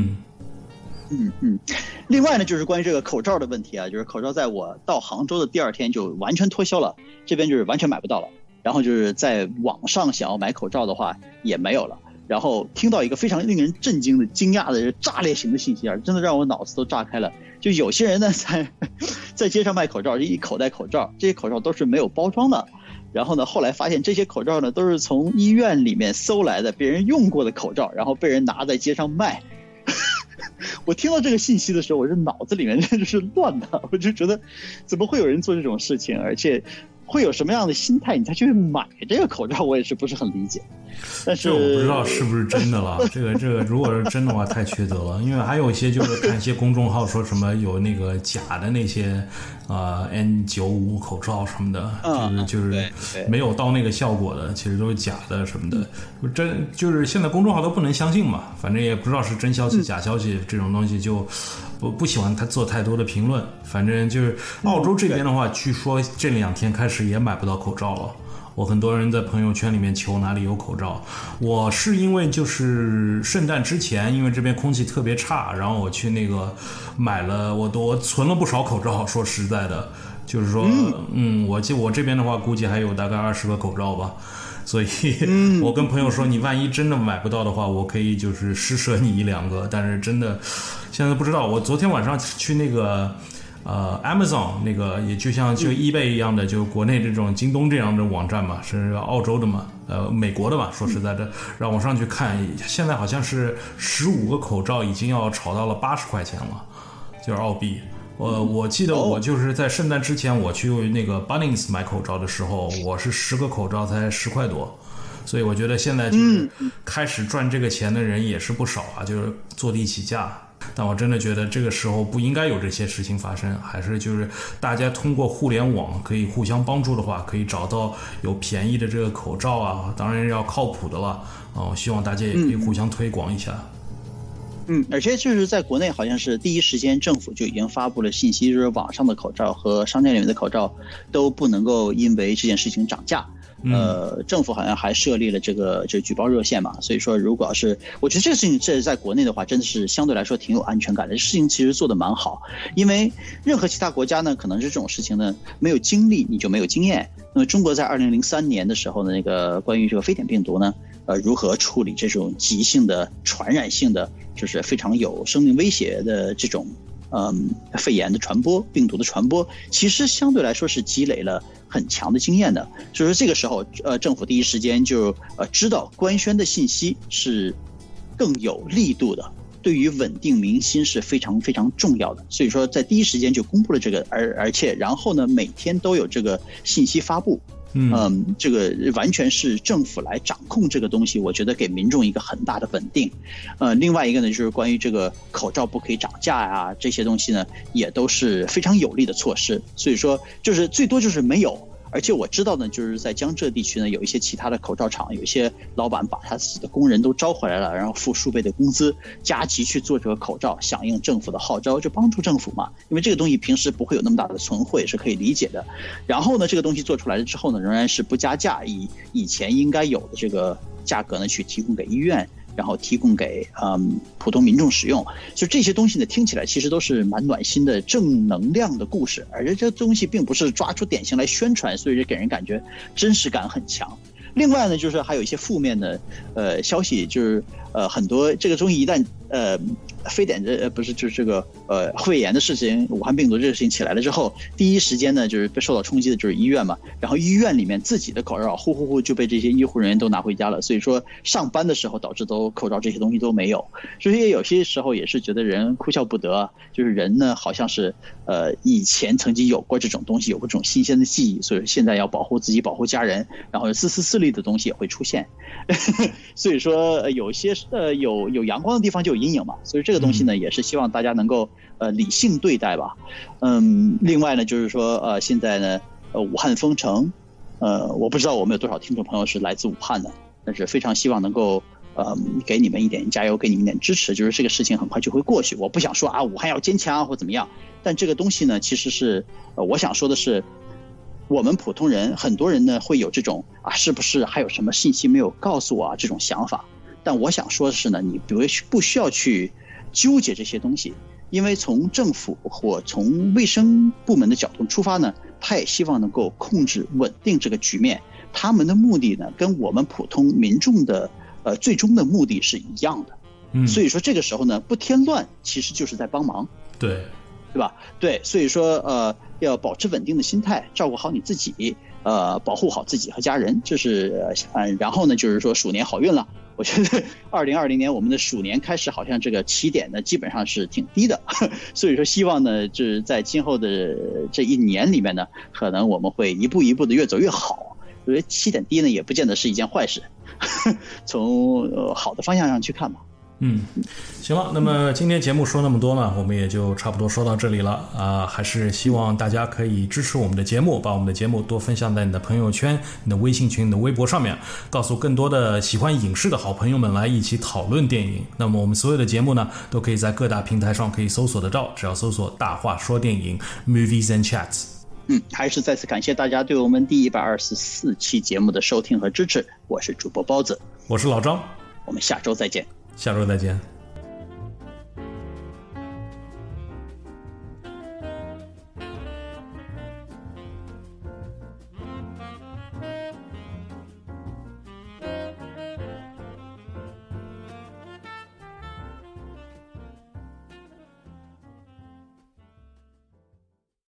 另外呢，就是关于这个口罩的问题啊，就是口罩在我到杭州的第2天就完全脱销了，这边就是完全买不到了。然后就是在网上想要买口罩的话也没有了。然后听到一个非常令人震惊的、惊讶的炸裂型的信息啊，真的让我脑子都炸开了。就有些人呢在街上卖口罩，一口袋口罩，这些口罩都是没有包装的。然后呢，后来发现这些口罩呢都是从医院里面搜来的，别人用过的口罩，然后被人拿在街上卖。我听到这个信息的时候，我这脑子里面就是乱的，我就觉得怎么会有人做这种事情，而且会有什么样的心态你才去买这个口罩，我也是不是很理解。但是这我不知道是不是真的了。这个如果是真的话，太缺德了。因为还有一些就是看一些公众号说什么有那个假的那些N95 口罩什么的，就是没有到那个效果的，其实都是假的什么的。真就是现在公众号都不能相信嘛，反正也不知道是真消息假消息，这种东西就不喜欢他做太多的评论。反正就是澳洲这边的话，据说这2天开始也买不到口罩了。 我很多人在朋友圈里面求哪里有口罩。我是因为就是圣诞之前，因为这边空气特别差，然后我去那个买了，我存了不少口罩。说实在的，就是说，我这边的话，估计还有大概20个口罩吧。所以我跟朋友说，你万一真的买不到的话，我可以就是施舍你1、2个。但是真的现在不知道。我昨天晚上去那个Amazon 那个，也就像就 eBay 一样的，就国内这种京东这样的网站嘛，是澳洲的嘛，美国的嘛。说实在的，让我上去看，现在好像是15个口罩已经要炒到了80块钱了，就是澳币。我记得我就是在圣诞之前，我去那个 Bunnings 买口罩的时候，我是10个口罩才10块多。所以我觉得现在就是开始赚这个钱的人也是不少啊，就是坐地起价。但我真的觉得这个时候不应该有这些事情发生，还是就是大家通过互联网可以互相帮助的话，可以找到有便宜的这个口罩啊，当然要靠谱的了啊。希望大家也可以互相推广一下。 而且就是在国内好像是第一时间政府就已经发布了信息，就是网上的口罩和商店里面的口罩都不能够因为这件事情涨价。政府好像还设立了这举报热线嘛，所以说如果要是，我觉得这个事情这在国内的话，真的是相对来说挺有安全感的。事情其实做得蛮好，因为任何其他国家呢，可能是这种事情呢没有经历你就没有经验。那么中国在2003年的时候呢，那个关于这个非典病毒呢，如何处理这种急性的传染性的，就是非常有生命威胁的这种肺炎的传播、病毒的传播，其实相对来说是积累了很强的经验的。所以说这个时候，政府第一时间就知道官宣的信息是更有力度的，对于稳定民心是非常非常重要的。所以说在第一时间就公布了这个，而且然后呢，每天都有这个信息发布。这个完全是政府来掌控这个东西，我觉得给民众一个很大的稳定。另外一个呢，就是关于这个口罩不可以涨价呀，这些东西呢，也都是非常有力的措施。所以说，就是最多就是没有。而且我知道呢，就是在江浙地区呢，有一些其他的口罩厂，有一些老板把他自己的工人都招回来了，然后付数倍的工资，加急去做这个口罩，响应政府的号召，就帮助政府嘛。因为这个东西平时不会有那么大的存货，也是可以理解的。然后呢，这个东西做出来了之后呢，仍然是不加价，以前应该有的这个价格呢，去提供给医院，然后提供给普通民众使用。就这些东西呢，听起来其实都是蛮暖心的正能量的故事，而且这东西并不是抓出典型来宣传，所以这给人感觉真实感很强。另外呢，就是还有一些负面的消息，就是很多这个东西一旦非典不是就是这个肺炎的事情，武汉病毒这个事情起来了之后，第一时间呢就是被受到冲击的就是医院嘛，然后医院里面自己的口罩呼就被这些医护人员都拿回家了，所以说上班的时候导致都口罩这些东西都没有，所以有些时候也是觉得人哭笑不得，就是人呢好像是以前曾经有过这种东西，有过这种新鲜的记忆，所以现在要保护自己保护家人，然后自私自利的东西也会出现所以说有些有阳光的地方就有阴影嘛，所以这个东西呢也是希望大家能够理性对待吧。另外呢就是说现在呢武汉封城，我不知道我们有多少听众朋友是来自武汉的，但是非常希望能够给你们一点加油，给你们一点支持，就是这个事情很快就会过去。我不想说武汉要坚强或怎么样，但这个东西呢其实是我想说的是，我们普通人很多人呢会有这种是不是还有什么信息没有告诉我这种想法，但我想说的是呢，你不需要去纠结这些东西，因为从政府或从卫生部门的角度出发呢，他也希望能够控制稳定这个局面，他们的目的呢跟我们普通民众的最终的目的是一样的。所以说这个时候呢不添乱其实就是在帮忙，对吧？对，所以说要保持稳定的心态，照顾好你自己，保护好自己和家人，这是然后呢就是说鼠年好运了。我觉得2020年我们的鼠年开始好像这个起点呢基本上是挺低的，所以说希望呢就是在今后的这一年里面呢，可能我们会一步一步的越走越好。我觉得起点低呢也不见得是一件坏事，从好的方向上去看吧。 行了，那么今天节目说那么多呢，我们也就差不多说到这里了还是希望大家可以支持我们的节目，把我们的节目多分享在你的朋友圈、你的微信群、你的微博上面，告诉更多的喜欢影视的好朋友们来一起讨论电影。那么我们所有的节目呢，都可以在各大平台上可以搜索得到，只要搜索大话说电影 Movies and Chats。 还是再次感谢大家对我们第124期节目的收听和支持。我是主播包子， 我是老张， 我们下周再见。 下周再见。